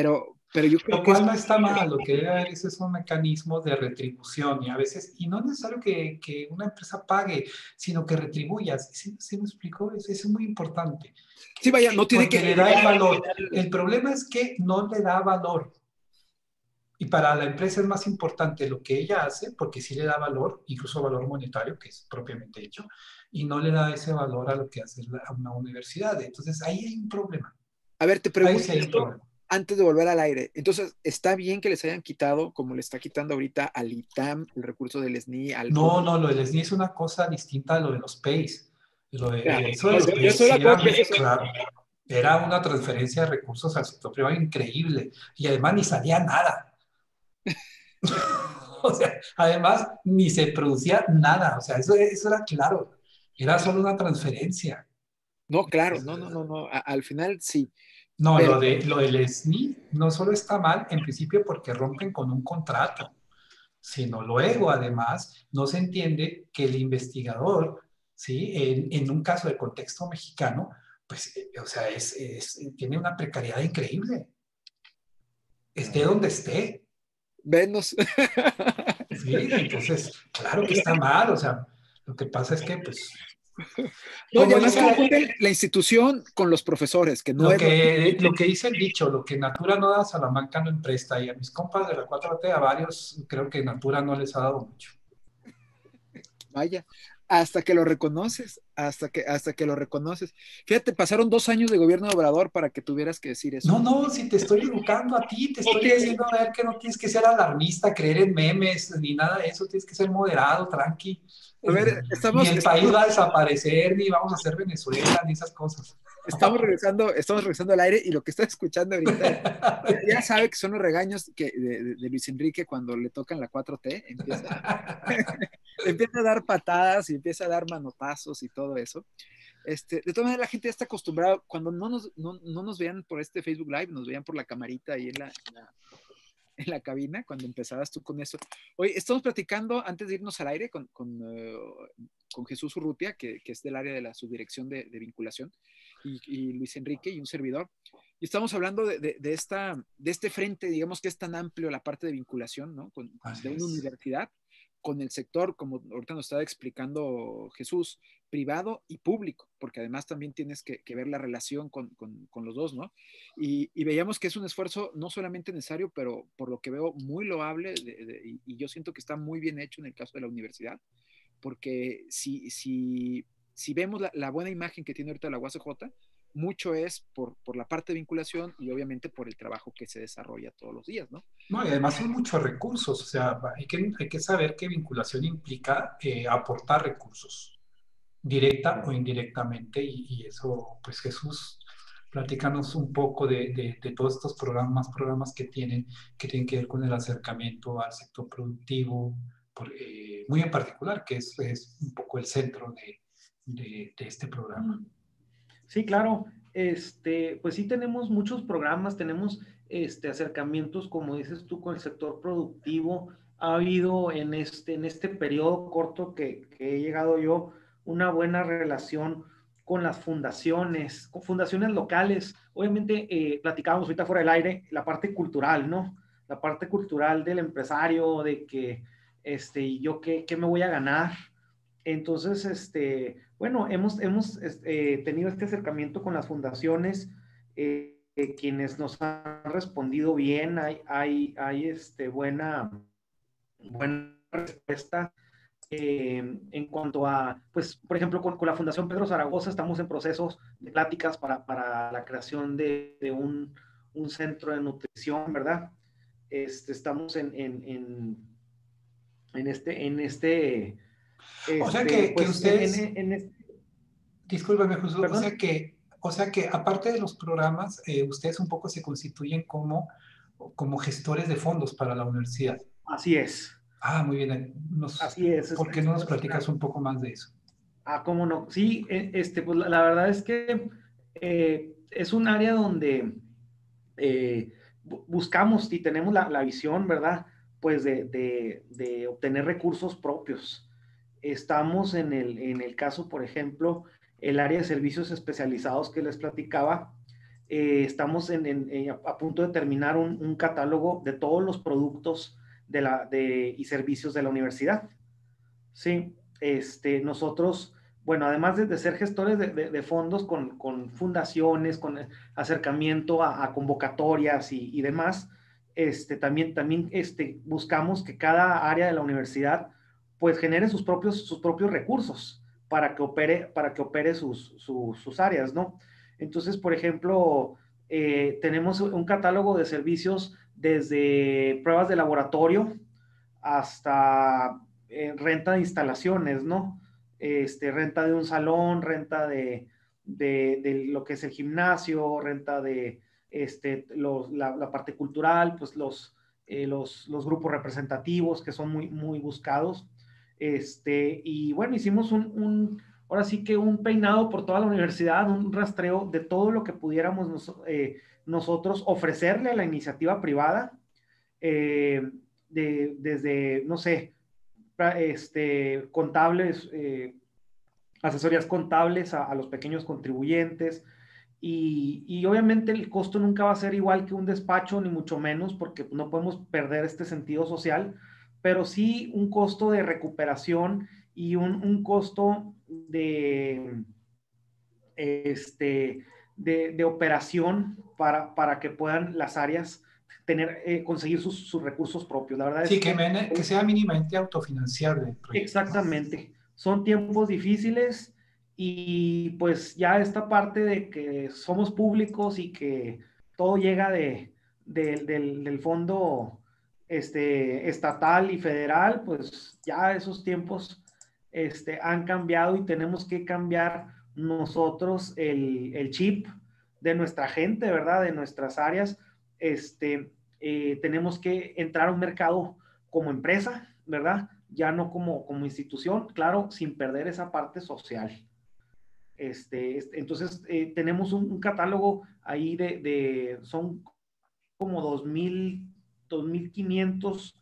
Pero yo creo Lo que cual no está mal, lo que debe haber es un mecanismo de retribución y a veces, y no es necesario que una empresa pague, sino que retribuyas. ¿Sí me explico? Eso es muy importante. sí, vaya, no tiene Porque que... le da el valor. El problema es que no le da valor. Y para la empresa es más importante lo que ella hace, porque sí le da valor, incluso valor monetario, que es propiamente dicho, y no le da ese valor a lo que hace una universidad. Entonces ahí hay un problema. A ver, te Ahí pregunto sí hay un esto problema. antes de volver al aire. Entonces, ¿está bien que les hayan quitado, como le está quitando ahorita al ITAM, el recurso del SNI, al No, PUC? no, lo del SNI es una cosa distinta a lo de los PAYs. Ya, Eso de no, los yo PAYs estoy de sí era, acuerdo que eso es... claro, era una transferencia de recursos al sector privado increíble y además ni salía nada. O sea, además ni se producía nada. O sea, eso era claro. Era solo una transferencia. No, claro, no. Al final sí. No, Pero, lo del SNI no solo está mal en principio porque rompen con un contrato, sino luego además no se entiende que el investigador, ¿sí? En un caso de contexto mexicano, pues, o sea, tiene una precariedad increíble, esté donde esté, venos. ¿sí? Entonces, claro que está mal, o sea, lo que pasa es que, pues, No, y como además dice, confunden la institución con los profesores, que no es lo mismo. lo que dice el dicho, lo que Natura no da, Salamanca no empresta, y a mis compas de la 4T, a varios, creo que Natura no les ha dado mucho. Vaya, hasta que lo reconoces, hasta que lo reconoces. Fíjate, pasaron 2 años de gobierno de Obrador para que tuvieras que decir eso. No, no, si te estoy educando a ti, te Ok, estoy haciendo ver que no tienes que ser alarmista, creer en memes, ni nada de eso, tienes que ser moderado, tranqui. a ver, Ni el país va a desaparecer, ni vamos a ser Venezuela, ni esas cosas. estamos regresando al aire y lo que estás escuchando ahorita es, ya sabe que son los regaños de Luis Enrique cuando le tocan la 4T, empieza a dar patadas y empieza a dar manotazos y todo eso. De todas maneras, la gente ya está acostumbrada, cuando no nos veían por este Facebook Live, nos veían por la camarita ahí en la cabina, cuando empezabas tú con eso. Hoy estamos platicando, antes de irnos al aire, con Jesús Urrutia, que es del área de la subdirección de vinculación, y Luis Enrique y un servidor. Y estamos hablando de este frente, digamos que es tan amplio la parte de vinculación, ¿no? De una universidad con el sector, como ahorita nos estaba explicando Jesús, privado y público, porque además también tienes que ver la relación con los dos, ¿no? Y veíamos que es un esfuerzo no solamente necesario, pero por lo que veo muy loable, y yo siento que está muy bien hecho en el caso de la universidad, porque si vemos la buena imagen que tiene ahorita la UACJ, mucho es por la parte de vinculación y obviamente por el trabajo que se desarrolla todos los días, ¿no? No, y además son muchos recursos, o sea, hay que saber que vinculación implica aportar recursos, directa o indirectamente, y eso, pues Jesús, platícanos un poco de todos estos programas que tienen que ver con el acercamiento al sector productivo, muy en particular, que es un poco el centro de este programa. Sí, claro. Pues sí tenemos muchos programas, tenemos acercamientos, como dices tú, con el sector productivo. Ha habido en este periodo corto que he llegado yo una buena relación con las fundaciones, con fundaciones locales. Obviamente, platicábamos ahorita fuera del aire, la parte cultural, ¿no? La parte cultural del empresario, de que, yo qué me voy a ganar. Entonces, bueno, hemos tenido este acercamiento con las fundaciones, quienes nos han respondido bien, hay buena respuesta. En cuanto a, pues, por ejemplo, con la Fundación Pedro Zaragoza estamos en procesos de pláticas para la creación de un centro de nutrición, ¿verdad? Estamos en este O sea que pues ustedes, en discúlpame, Jesús, perdón. o sea que aparte de los programas, ustedes un poco se constituyen como gestores de fondos para la universidad. Así es. Ah, muy bien. Así es. ¿Por qué no nos platicas un poco más de eso? Cómo no. Sí, pues la verdad es que es un área donde buscamos y tenemos la visión, ¿verdad? Pues de obtener recursos propios. Estamos en el caso, por ejemplo, el área de servicios especializados que les platicaba, estamos a punto de terminar un catálogo de todos los productos y servicios de la universidad. Sí, nosotros, bueno, además de ser gestores de fondos con fundaciones, con acercamiento a convocatorias y demás, también buscamos que cada área de la universidad pues genere sus propios recursos para que opere sus áreas, ¿no? Entonces, por ejemplo, tenemos un catálogo de servicios desde pruebas de laboratorio hasta renta de instalaciones, ¿no? Renta de un salón, renta de lo que es el gimnasio, renta de la parte cultural, pues los grupos representativos que son muy, muy buscados. Y bueno, hicimos ahora sí que un peinado por toda la universidad, un rastreo de todo lo que pudiéramos nosotros ofrecerle a la iniciativa privada, desde, no sé, contables, asesorías contables a los pequeños contribuyentes, y obviamente el costo nunca va a ser igual que un despacho, ni mucho menos, porque no podemos perder este sentido social, pero sí un costo de recuperación y un costo de operación para que puedan las áreas conseguir sus recursos propios. La verdad Sí, es que sea mínimamente autofinanciable el proyecto. exactamente. Son tiempos difíciles y pues ya esta parte de que somos públicos y que todo llega del fondo estatal y federal, pues ya esos tiempos han cambiado y tenemos que cambiar nosotros el chip de nuestra gente, ¿verdad? De nuestras áreas. Tenemos que entrar a un mercado como empresa, ¿verdad? Ya no como institución, claro, sin perder esa parte social. Entonces, tenemos un catálogo ahí son como 2,500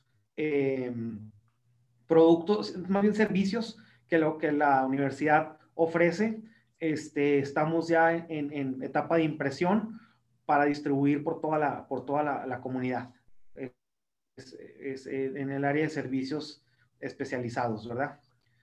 productos, más bien servicios que la universidad ofrece. Estamos ya en etapa de impresión para distribuir por toda la comunidad. En el área de servicios especializados, ¿verdad?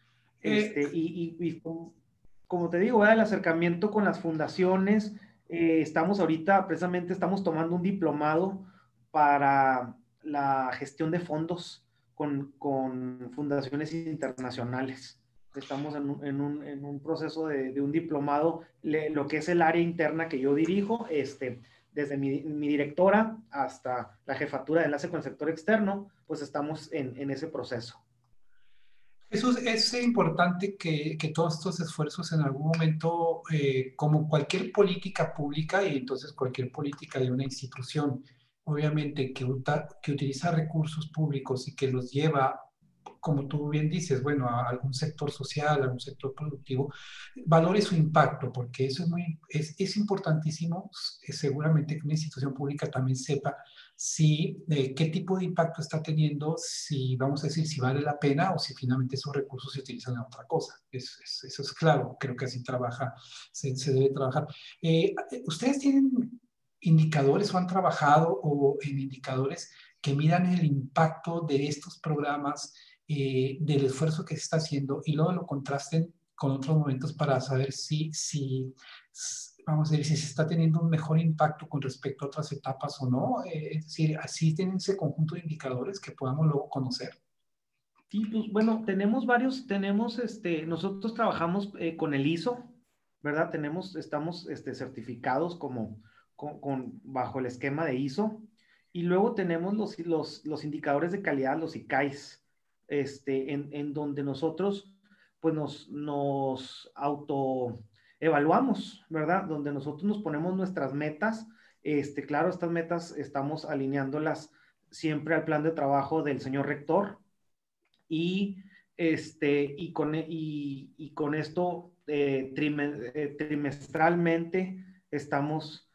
Y como te digo, el acercamiento con las fundaciones, precisamente estamos tomando un diplomado para la gestión de fondos con fundaciones internacionales. Estamos en un proceso de un diplomado, lo que es el área interna que yo dirijo, desde mi directora hasta la jefatura de enlace con el sector externo, pues estamos en ese proceso. Eso es importante que todos estos esfuerzos en algún momento, como cualquier política pública y entonces cualquier política de una institución, obviamente que utiliza recursos públicos y que los lleva, como tú bien dices, bueno, a algún sector social, a algún sector productivo, valore su impacto, porque eso es importantísimo. Seguramente que una institución pública también sepa qué tipo de impacto está teniendo, si vamos a decir si vale la pena o si finalmente esos recursos se utilizan en otra cosa. Eso es claro, creo que así se debe trabajar. ¿Ustedes tienen indicadores o han trabajado en indicadores que midan el impacto de estos programas, del esfuerzo que se está haciendo y luego lo contrasten con otros momentos para saber vamos a decir, si se está teniendo un mejor impacto con respecto a otras etapas o no? Es decir, así tienen ese conjunto de indicadores que podamos luego conocer. Sí, pues bueno, tenemos varios, nosotros trabajamos con el ISO, ¿verdad? Estamos certificados bajo el esquema de ISO, y luego tenemos los indicadores de calidad, los ICAIs, en donde nosotros pues nos autoevaluamos, ¿verdad? Donde nosotros nos ponemos nuestras metas. Claro, estas metas estamos alineándolas siempre al plan de trabajo del señor rector, y con esto trimestralmente estamos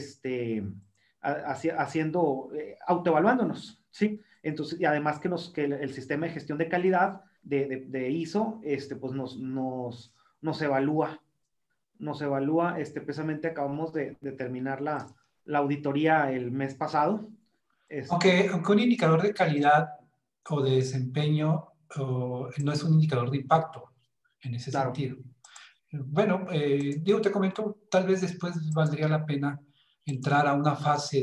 autoevaluándonos, ¿sí? Entonces, y además que el sistema de gestión de calidad de ISO pues nos evalúa nos evalúa, precisamente acabamos de terminar la auditoría el mes pasado. Aunque un indicador de calidad o de desempeño no es un indicador de impacto en ese Claro. sentido. Bueno, digo, te comento, tal vez después valdría la pena entrar a una fase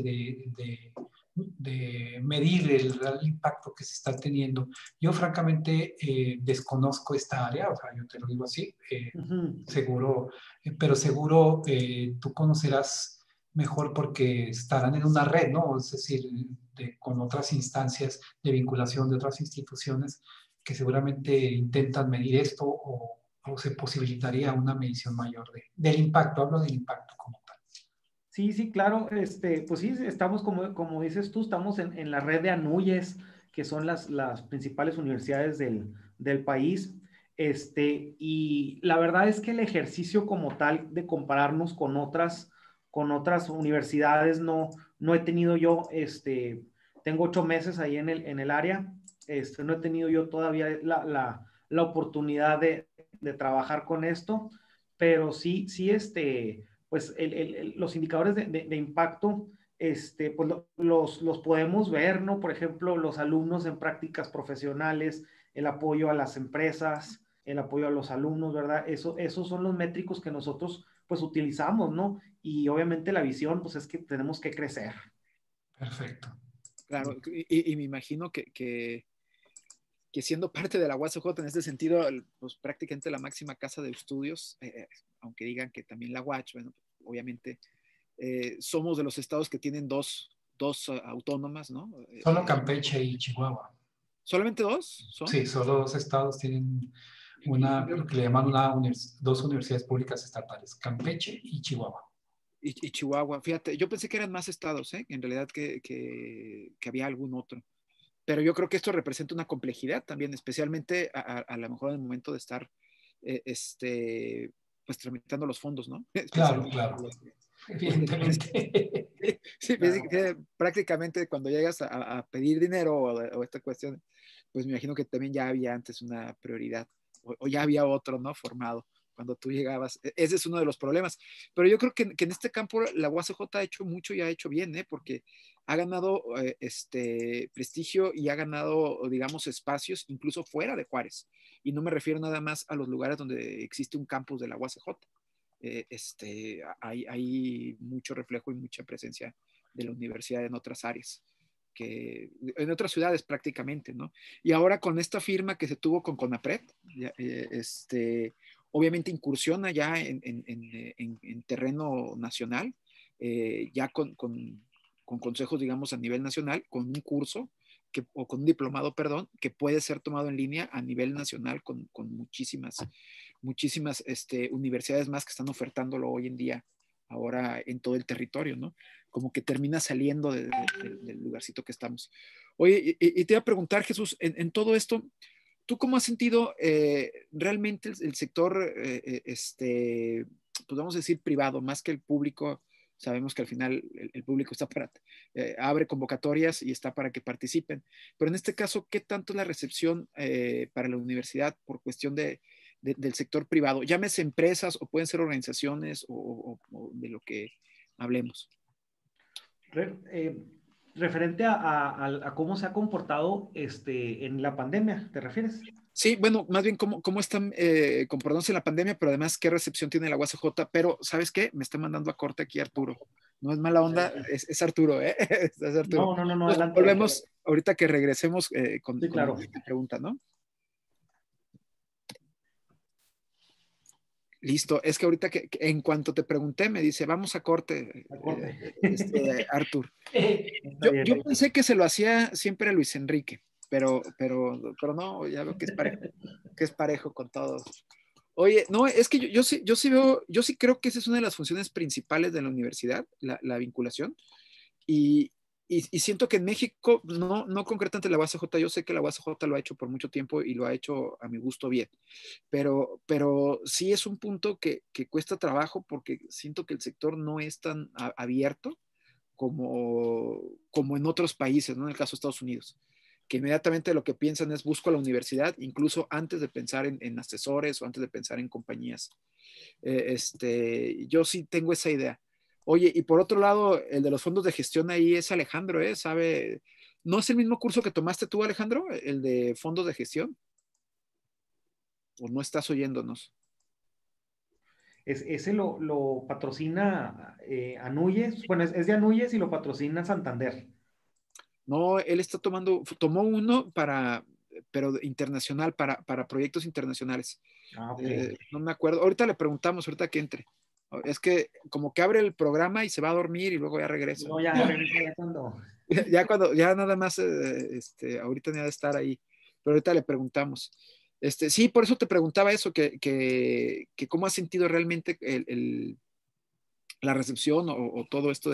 de medir el real impacto que se está teniendo. Yo francamente desconozco esta área, o sea, yo te lo digo así, seguro, pero seguro tú conocerás mejor porque estarán en una red, ¿no? Es decir, con otras instancias de vinculación de otras instituciones que seguramente intentan medir esto o se posibilitaría una medición mayor del impacto, hablo del impacto como tal. Sí, sí, claro, pues sí, estamos como dices tú, estamos en la red de ANUYES, que son las principales universidades del país, y la verdad es que el ejercicio como tal de compararnos con otras universidades no he tenido yo, tengo 8 meses ahí en el área, no he tenido yo todavía la oportunidad de trabajar con esto, pero sí, sí, pues los indicadores de impacto, pues los podemos ver, ¿no? Por ejemplo, los alumnos en prácticas profesionales, el apoyo a las empresas, el apoyo a los alumnos, ¿verdad? Esos son los métricos que nosotros pues utilizamos, ¿no? Y obviamente la visión pues es que tenemos que crecer. Perfecto. Claro, y me imagino que siendo parte de la UACJ en este sentido, pues prácticamente la máxima casa de estudios, aunque digan que también la UACH, bueno, obviamente somos de los estados que tienen dos autónomas, ¿no? Solo Campeche y Chihuahua. ¿Solamente dos son? Sí, solo 2 estados tienen lo que le llaman dos universidades públicas estatales, Campeche y Chihuahua. Y Chihuahua, fíjate, yo pensé que eran más estados, en realidad que había algún otro. Pero yo creo que esto representa una complejidad también, especialmente a lo mejor en el momento de estar, pues tramitando los fondos, ¿no? Claro, claro, evidentemente. Sí, Claro. prácticamente cuando llegas a pedir dinero o esta cuestión, pues me imagino que también ya había antes una prioridad o ya había otro, ¿no? Formado cuando tú llegabas. Ese es uno de los problemas. Pero yo creo que en este campo la UACJ ha hecho mucho y ha hecho bien, porque ha ganado prestigio y ha ganado, digamos, espacios incluso fuera de Juárez. Y no me refiero nada más a los lugares donde existe un campus de la UACJ. Hay mucho reflejo y mucha presencia de la universidad en otras áreas, en otras ciudades prácticamente, ¿no? Y ahora con esta firma que se tuvo con CONAPRED, obviamente incursiona ya en terreno nacional, ya con consejos, digamos, a nivel nacional, con un curso o con un diplomado, perdón, que puede ser tomado en línea a nivel nacional con muchísimas universidades más que están ofertándolo hoy en día, ahora en todo el territorio, ¿no? Como que termina saliendo del lugarcito que estamos. Oye, y te iba a preguntar, Jesús, en todo esto, ¿tú cómo has sentido realmente el sector, pues vamos a decir, privado, más que el público? Sabemos que al final el público está abre convocatorias y está para que participen. Pero en este caso, ¿qué tanto es la recepción para la universidad por cuestión del sector privado? Llámese empresas o pueden ser organizaciones o de lo que hablemos. Referente a cómo se ha comportado en la pandemia, ¿te refieres? Sí, bueno, más bien cómo están comportándose en la pandemia, pero además qué recepción tiene la UACJ. Pero, ¿sabes qué? Me está mandando a corte aquí Arturo. No es mala onda, es Arturo, ¿eh? Es Arturo. No, Entonces, adelante. volvemos ahorita que regresemos con claro. la pregunta, ¿no? Listo, es que ahorita que en cuanto te pregunté me dice, vamos a corte, Artur. Yo pensé que se lo hacía siempre a Luis Enrique, pero no, ya veo que es parejo con todos. Oye, no, es que yo sí veo, yo sí creo que esa es una de las funciones principales de la universidad, la vinculación, y siento que en México, no concretamente la UACJ, yo sé que la UACJ lo ha hecho por mucho tiempo y lo ha hecho a mi gusto bien, pero sí es un punto que cuesta trabajo porque siento que el sector no es tan abierto como en otros países, ¿no? En el caso de Estados Unidos. que inmediatamente lo que piensan es busco a la universidad, incluso antes de pensar en asesores o antes de pensar en compañías. Yo sí tengo esa idea. Oye, y por otro lado, el de los fondos de gestión ahí es Alejandro, ¿eh? ¿Sabe? ¿No es el mismo curso que tomaste tú, Alejandro? El de fondos de gestión. ¿O no estás oyéndonos? Ese lo patrocina Anuyes, bueno, es de Anuyes y lo patrocina Santander. No, él tomó uno pero internacional, para proyectos internacionales. Ah, ok. No me acuerdo. Ahorita le preguntamos, ahorita que entre. Es que como que abre el programa y se va a dormir y luego ya regresa. No, ya regresa ya cuando. Ya nada más, ahorita ni ha de estar ahí, pero ahorita le preguntamos. Sí, por eso te preguntaba eso, que cómo has sentido realmente la recepción o todo esto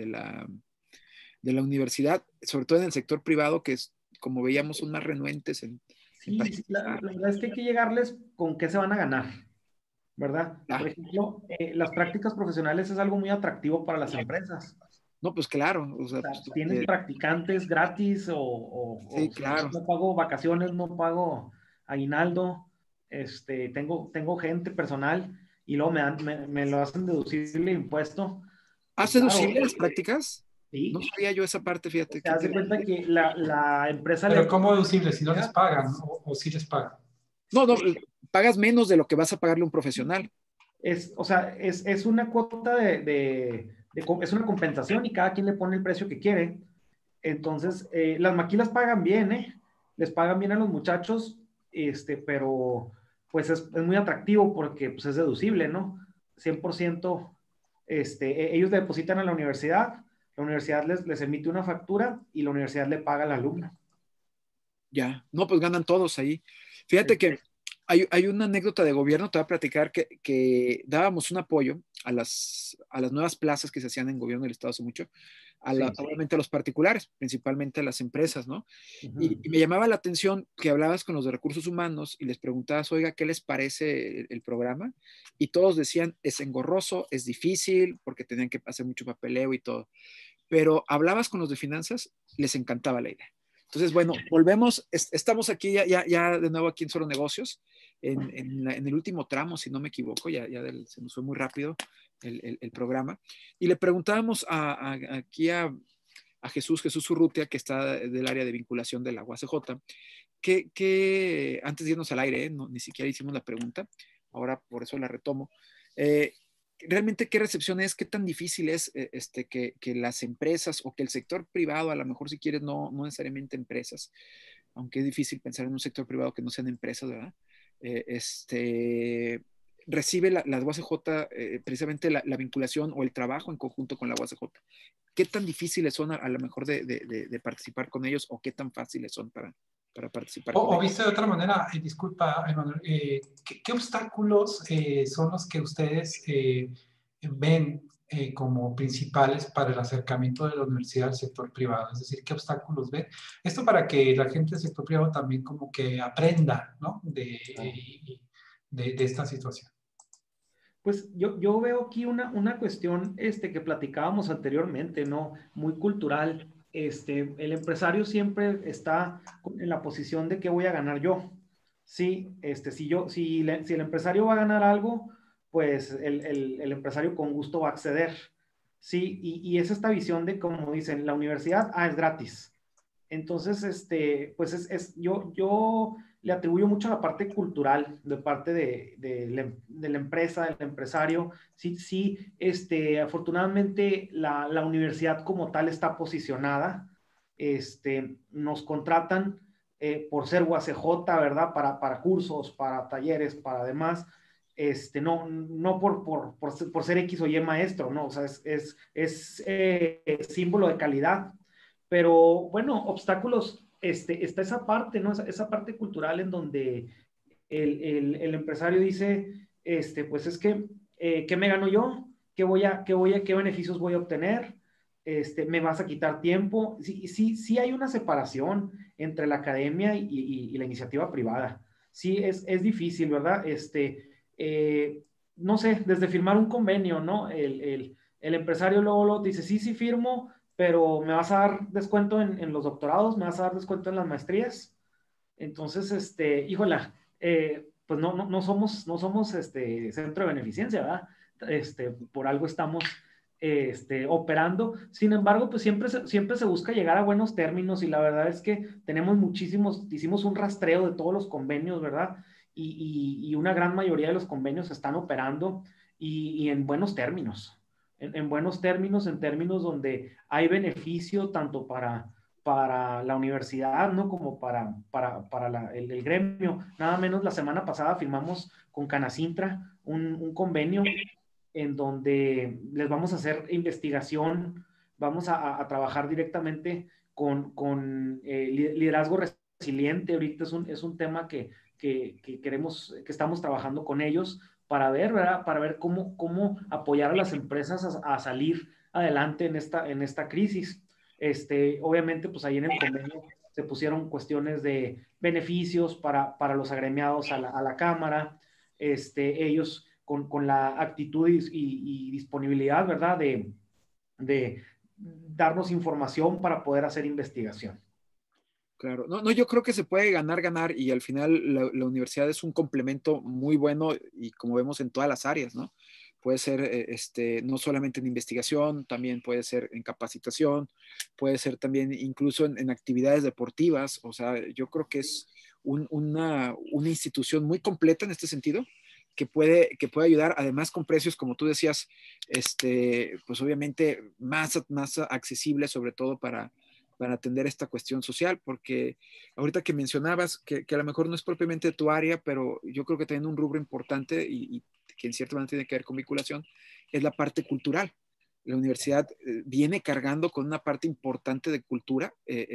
de la universidad, sobre todo en el sector privado, que es, como veíamos, son más renuentes en Sí, la verdad es que hay que llegarles con qué se van a ganar, ¿verdad? Por ejemplo, las prácticas profesionales es algo muy atractivo para las empresas. No, pues claro, o sea, O sea, pues, tienes practicantes gratis sí, o si claro. no pago vacaciones, no pago aguinaldo, tengo gente personal y luego me lo hacen deducible impuesto. ¿Has Pues claro, deducible las prácticas? No sí. sabía yo esa parte, fíjate. Se hace cuenta que la empresa Pero le... ¿cómo deducible? Si no les pagan o si les pagan. No, pagas menos de lo que vas a pagarle a un profesional. O sea, es una cuota es una compensación y cada quien le pone el precio que quiere. Entonces, las maquilas pagan bien, ¿eh? Les pagan bien a los muchachos, pero pues es muy atractivo porque pues, es deducible, ¿no? 100%, ellos depositan a la universidad les emite una factura y la universidad le paga al alumno. Ya, no, pues ganan todos ahí. Fíjate que hay una anécdota de gobierno, te voy a platicar que dábamos un apoyo a las nuevas plazas que se hacían en gobierno del Estado hace mucho, Sí. obviamente a los particulares, principalmente a las empresas, ¿no? Uh-huh. Y me llamaba la atención que hablabas con los de recursos humanos y les preguntabas, oiga, ¿qué les parece el programa? Y todos decían, es engorroso, es difícil, porque tenían que hacer mucho papeleo y todo. Pero hablabas con los de finanzas, les encantaba la idea. Entonces, bueno, volvemos, estamos aquí ya de nuevo aquí en Solo Negocios, en el último tramo, si no me equivoco, se nos fue muy rápido el programa, y le preguntábamos aquí a Jesús Urrutia, que está del área de vinculación de la UACJ, que antes de irnos al aire, no, ni siquiera hicimos la pregunta, ahora por eso la retomo. Realmente qué recepción es, qué tan difícil es que las empresas o que el sector privado, a lo mejor si quieres, no necesariamente aunque es difícil pensar en un sector privado que no sean empresas, ¿verdad? Recibe la UACJ, precisamente la vinculación o el trabajo en conjunto con la UACJ. ¿Qué tan difíciles son a lo mejor de participar con ellos o qué tan fáciles son para participar con O ellos? visto de otra manera, disculpa, Emanuel, ¿qué obstáculos son los que ustedes ven como principales para el acercamiento de la universidad al sector privado? Es decir, ¿qué obstáculos ven? Esto para que la gente del sector privado también como que aprenda, ¿no? De esta situación. Pues yo veo aquí una cuestión que platicábamos anteriormente, ¿no? Muy cultural. El empresario siempre está en la posición de qué voy a ganar yo. Sí, si el empresario va a ganar algo, pues el empresario con gusto va a acceder. Sí, y es esta visión de, como dicen, la universidad, es gratis. Entonces, pues yo le atribuyo mucho a la parte cultural, de parte de la empresa, del empresario. Sí, sí, afortunadamente la universidad como tal está posicionada. Nos contratan por ser UACJ, ¿verdad? Para cursos, para talleres, para demás. No por ser X o Y maestro, ¿no? O sea, es símbolo de calidad. Pero bueno, obstáculos, está esa parte, ¿no? Esa parte cultural en donde el empresario dice, pues es que, ¿qué me gano yo? ¿Qué beneficios voy a obtener? ¿Me vas a quitar tiempo? Sí hay una separación entre la academia y la iniciativa privada. Sí, es difícil, ¿verdad? No sé, desde firmar un convenio, ¿no? El empresario luego dice, sí firmo, pero me vas a dar descuento en los doctorados, me vas a dar descuento en las maestrías. Entonces, híjola, pues no somos centro de beneficencia, ¿verdad? Por algo estamos operando. Sin embargo, pues siempre se busca llegar a buenos términos y la verdad es que hicimos un rastreo de todos los convenios, ¿verdad? Y una gran mayoría de los convenios están operando y en buenos términos. En buenos términos, en términos donde hay beneficio tanto para la universidad, ¿no? Como para el gremio. Nada menos la semana pasada firmamos con Canacintra un convenio en donde les vamos a hacer investigación, vamos a trabajar directamente con liderazgo resiliente. Ahorita es un tema que queremos, que estamos trabajando con ellos para ver, ¿verdad? Para ver cómo apoyar a las empresas a salir adelante en esta crisis. Obviamente, pues ahí en el convenio se pusieron cuestiones de beneficios para los agremiados a la Cámara, ellos con la actitud y disponibilidad, ¿verdad? De darnos información para poder hacer investigación. Claro, no, yo creo que se puede ganar y al final la universidad es un complemento muy bueno y como vemos en todas las áreas, ¿no? Puede ser no solamente en investigación, también puede ser en capacitación, puede ser también incluso en actividades deportivas, o sea, yo creo que es una institución muy completa en este sentido que puede ayudar, además con precios, como tú decías, pues obviamente más accesible, sobre todo para atender esta cuestión social, porque ahorita que mencionabas que a lo mejor no es propiamente tu área, pero yo creo que también un rubro importante y que en cierta manera tiene que ver con vinculación, es la parte cultural. La universidad viene cargando con una parte importante de cultura,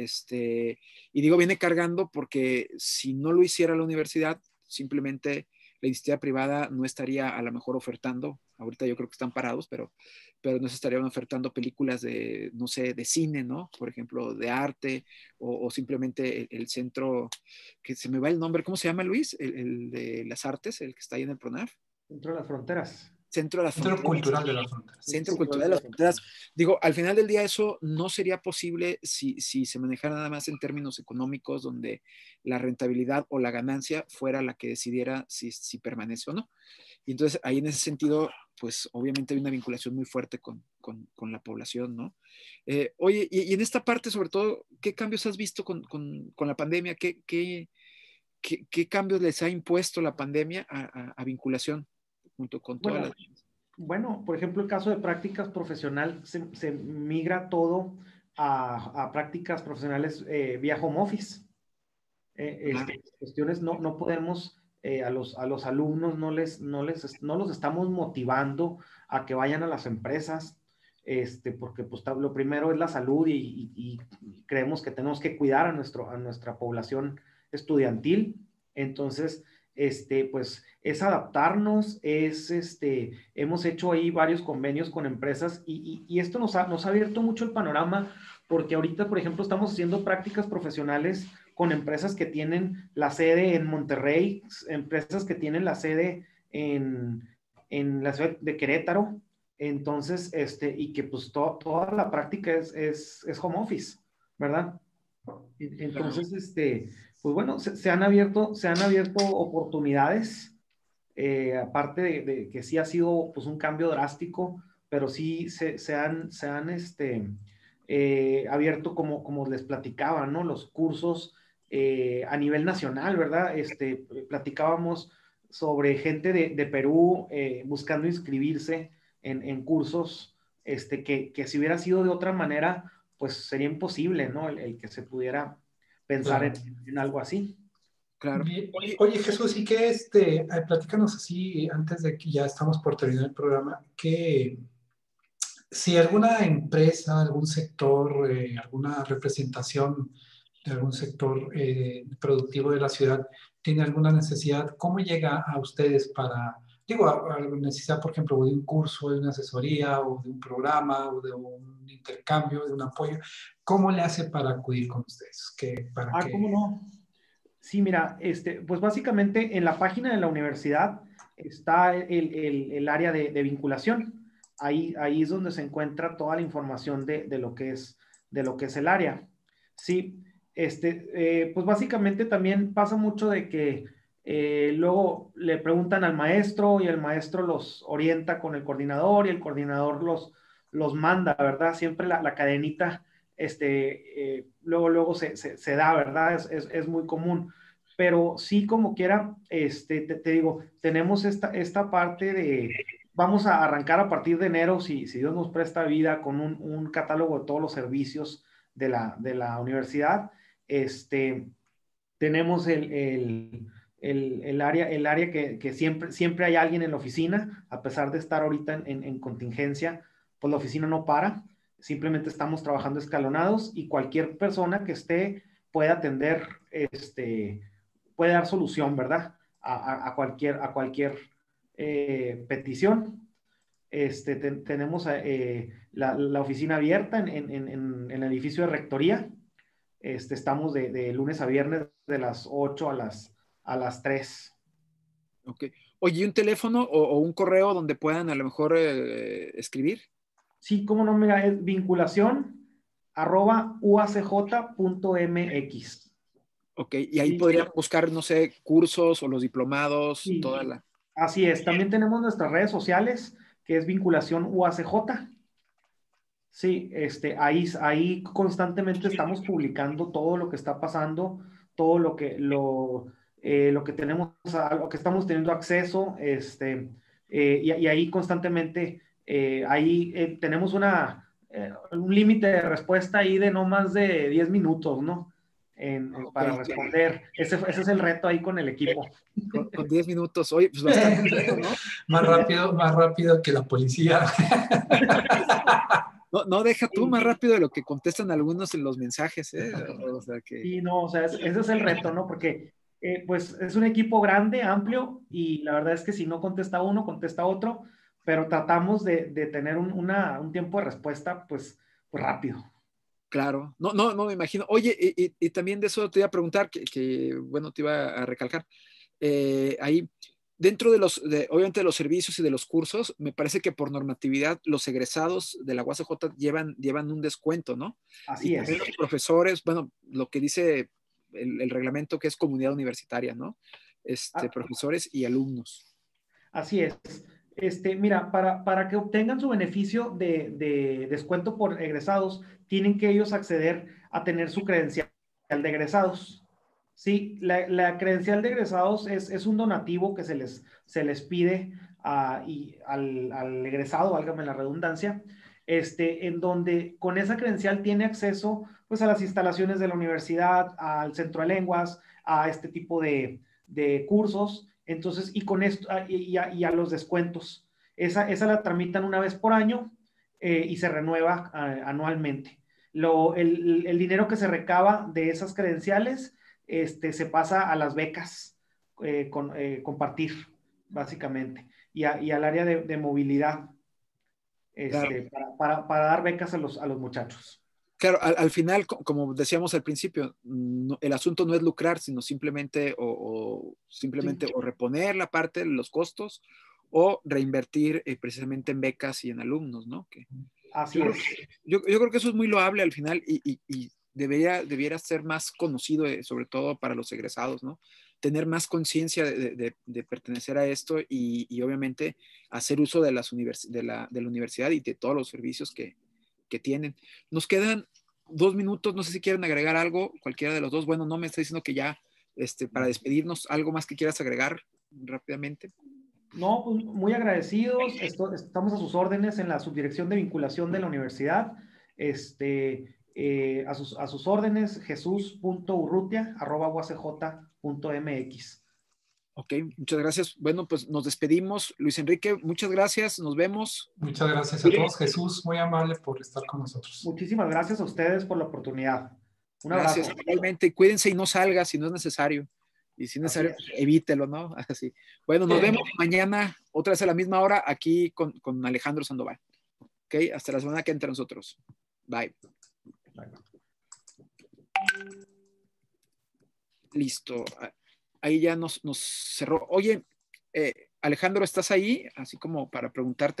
y digo viene cargando porque si no lo hiciera la universidad, simplemente la iniciativa privada no estaría a lo mejor ofertando, ahorita yo creo que están parados, pero nos estarían ofertando películas de, no sé, de cine, ¿no? Por ejemplo, de arte, o simplemente el centro, que se me va el nombre, ¿cómo se llama, Luis? El de las artes, el que está ahí en el PRONAF. Dentro de las fronteras. Centro de las Centro Fronteras. Cultural de las Fronteras. Centro Cultural de las Fronteras. Digo, al final del día eso no sería posible si se manejara nada más en términos económicos, donde la rentabilidad o la ganancia fuera la que decidiera si permanece o no. Y entonces ahí en ese sentido, pues obviamente hay una vinculación muy fuerte con la población, ¿no? Oye, y en esta parte, sobre todo, ¿qué cambios has visto con la pandemia? ¿Qué cambios les ha impuesto la pandemia a vinculación junto con todas las... Bueno, por ejemplo, el caso de prácticas profesional, se migra todo a prácticas profesionales vía home office. Cuestiones no podemos, a los alumnos no los estamos motivando a que vayan a las empresas, porque pues, lo primero es la salud y creemos que tenemos que cuidar a nuestra población estudiantil. Entonces, pues es adaptarnos, hemos hecho ahí varios convenios con empresas y esto nos ha abierto mucho el panorama, porque ahorita, por ejemplo, estamos haciendo prácticas profesionales con empresas que tienen la sede en Monterrey, empresas que tienen la sede en la ciudad de Querétaro. Entonces, y que pues toda la práctica es home office, ¿verdad? Entonces, pues bueno, se han abierto oportunidades, aparte de que sí ha sido pues un cambio drástico, pero sí se han abierto, como les platicaba, ¿no? Los cursos a nivel nacional, ¿verdad? Platicábamos sobre gente de Perú buscando inscribirse en cursos, que si hubiera sido de otra manera, pues sería imposible, ¿no? El que se pudiera pensar en algo así. Claro. Oye, Jesús, y que platícanos así, antes de que ya estamos por terminar el programa, que si alguna empresa, algún sector, alguna representación de algún sector productivo de la ciudad tiene alguna necesidad, ¿cómo llega a ustedes para, digo, a necesidad, por ejemplo, de un curso, de una asesoría, o de un programa, o de un intercambio, de un apoyo? ¿Cómo le hace para acudir con ustedes? ¿Cómo no? Sí, mira, pues básicamente en la página de la universidad está el área de vinculación. ahí es donde se encuentra toda la información de lo que es el área. Sí, pues básicamente también pasa mucho de que luego le preguntan al maestro y el maestro los orienta con el coordinador y el coordinador los manda, ¿verdad? Siempre la cadenita, luego se da, ¿verdad? Es muy común. Pero sí, como quiera, te digo, tenemos esta parte de, vamos a arrancar a partir de enero, si Dios nos presta vida, con un catálogo de todos los servicios de la universidad. Tenemos el área que siempre hay alguien en la oficina, a pesar de estar ahorita en contingencia, pues la oficina no para, simplemente estamos trabajando escalonados y cualquier persona que esté puede atender, puede dar solución, ¿verdad? A cualquier petición. Tenemos la oficina abierta en el edificio de rectoría. Estamos de lunes a viernes de las 8 a las 3. Ok. Oye, ¿y un teléfono o un correo donde puedan a lo mejor escribir? Sí, cómo no, mira, es vinculación@uacj.mx. Ok, y ahí Sí, podrían buscar, no sé, cursos o los diplomados, sí, toda la... así es. También tenemos nuestras redes sociales, que es vinculación UACJ. Sí, ahí constantemente estamos publicando todo lo que está pasando, todo lo que tenemos, a lo que estamos teniendo acceso, y ahí constantemente, ahí tenemos un límite de respuesta ahí de no más de 10 minutos, ¿no? Ok, Para responder. Ese es el reto ahí con el equipo. con 10 minutos. Oye, pues bastante tiempo, ¿no? Más rápido que la policía. No, no, deja tú Sí. más rápido de lo que contestan algunos en los mensajes, ¿eh? O sea que... Sí, no, o sea, ese es el reto, ¿no? Porque pues es un equipo grande, amplio, y la verdad es que si no contesta uno, contesta otro, pero tratamos de tener un tiempo de respuesta, pues rápido. Claro, no me imagino. Oye, y también de eso te iba a preguntar, bueno, te iba a recalcar, ahí, dentro obviamente de los servicios y de los cursos, me parece que por normatividad los egresados de la UACJ llevan un descuento, ¿no? Y Así también es, los profesores, bueno, lo que dice el reglamento que es comunidad universitaria, ¿no? a- Profesores y alumnos. así es. Mira, para que obtengan su beneficio de descuento por egresados, tienen que ellos acceder a tener su credencial de egresados. Sí, la credencial de egresados es un donativo que se les pide al egresado, válgame la redundancia, en donde con esa credencial tiene acceso pues, a las instalaciones de la universidad, al centro de lenguas, a este tipo de cursos, entonces, y con esto, y a los descuentos. Esa la tramitan una vez por año y se renueva anualmente. El dinero que se recaba de esas credenciales se pasa a las becas, compartir, básicamente, y al área de movilidad, Claro. para dar becas a los muchachos. Claro, al final, como decíamos al principio, el asunto no es lucrar, sino simplemente Sí, simplemente o reponer la parte de los costos o reinvertir precisamente en becas y en alumnos, ¿no? así es. Yo creo que eso es muy loable al final y debiera ser más conocido, sobre todo para los egresados, ¿no? Tener más conciencia de pertenecer a esto y obviamente hacer uso de la universidad y de todos los servicios que tienen. Nos quedan 2 minutos, no sé si quieren agregar algo, cualquiera de los dos. Bueno, no me está diciendo que ya, para despedirnos, algo más que quieras agregar rápidamente. No, pues muy agradecidos. Estamos a sus órdenes en la subdirección de vinculación de la universidad. A sus órdenes, jesus.urrutia@uacj.mx. Ok, muchas gracias. Bueno, pues nos despedimos. Luis Enrique, muchas gracias. Nos vemos. Muchas gracias a todos. Jesús, muy amable por estar con nosotros. Muchísimas gracias a ustedes por la oportunidad. Un Gracias. abrazo. Igualmente, cuídense y no salga si no es necesario. Y si es Así necesario, es. evítelo, ¿no? Así. Bueno, nos vemos mañana, otra vez a la misma hora, aquí con Alejandro Sandoval. Ok, hasta la semana que entra nosotros. Bye. Listo. Ahí ya nos cerró. Oye, Alejandro, ¿estás ahí? Así como para preguntarte.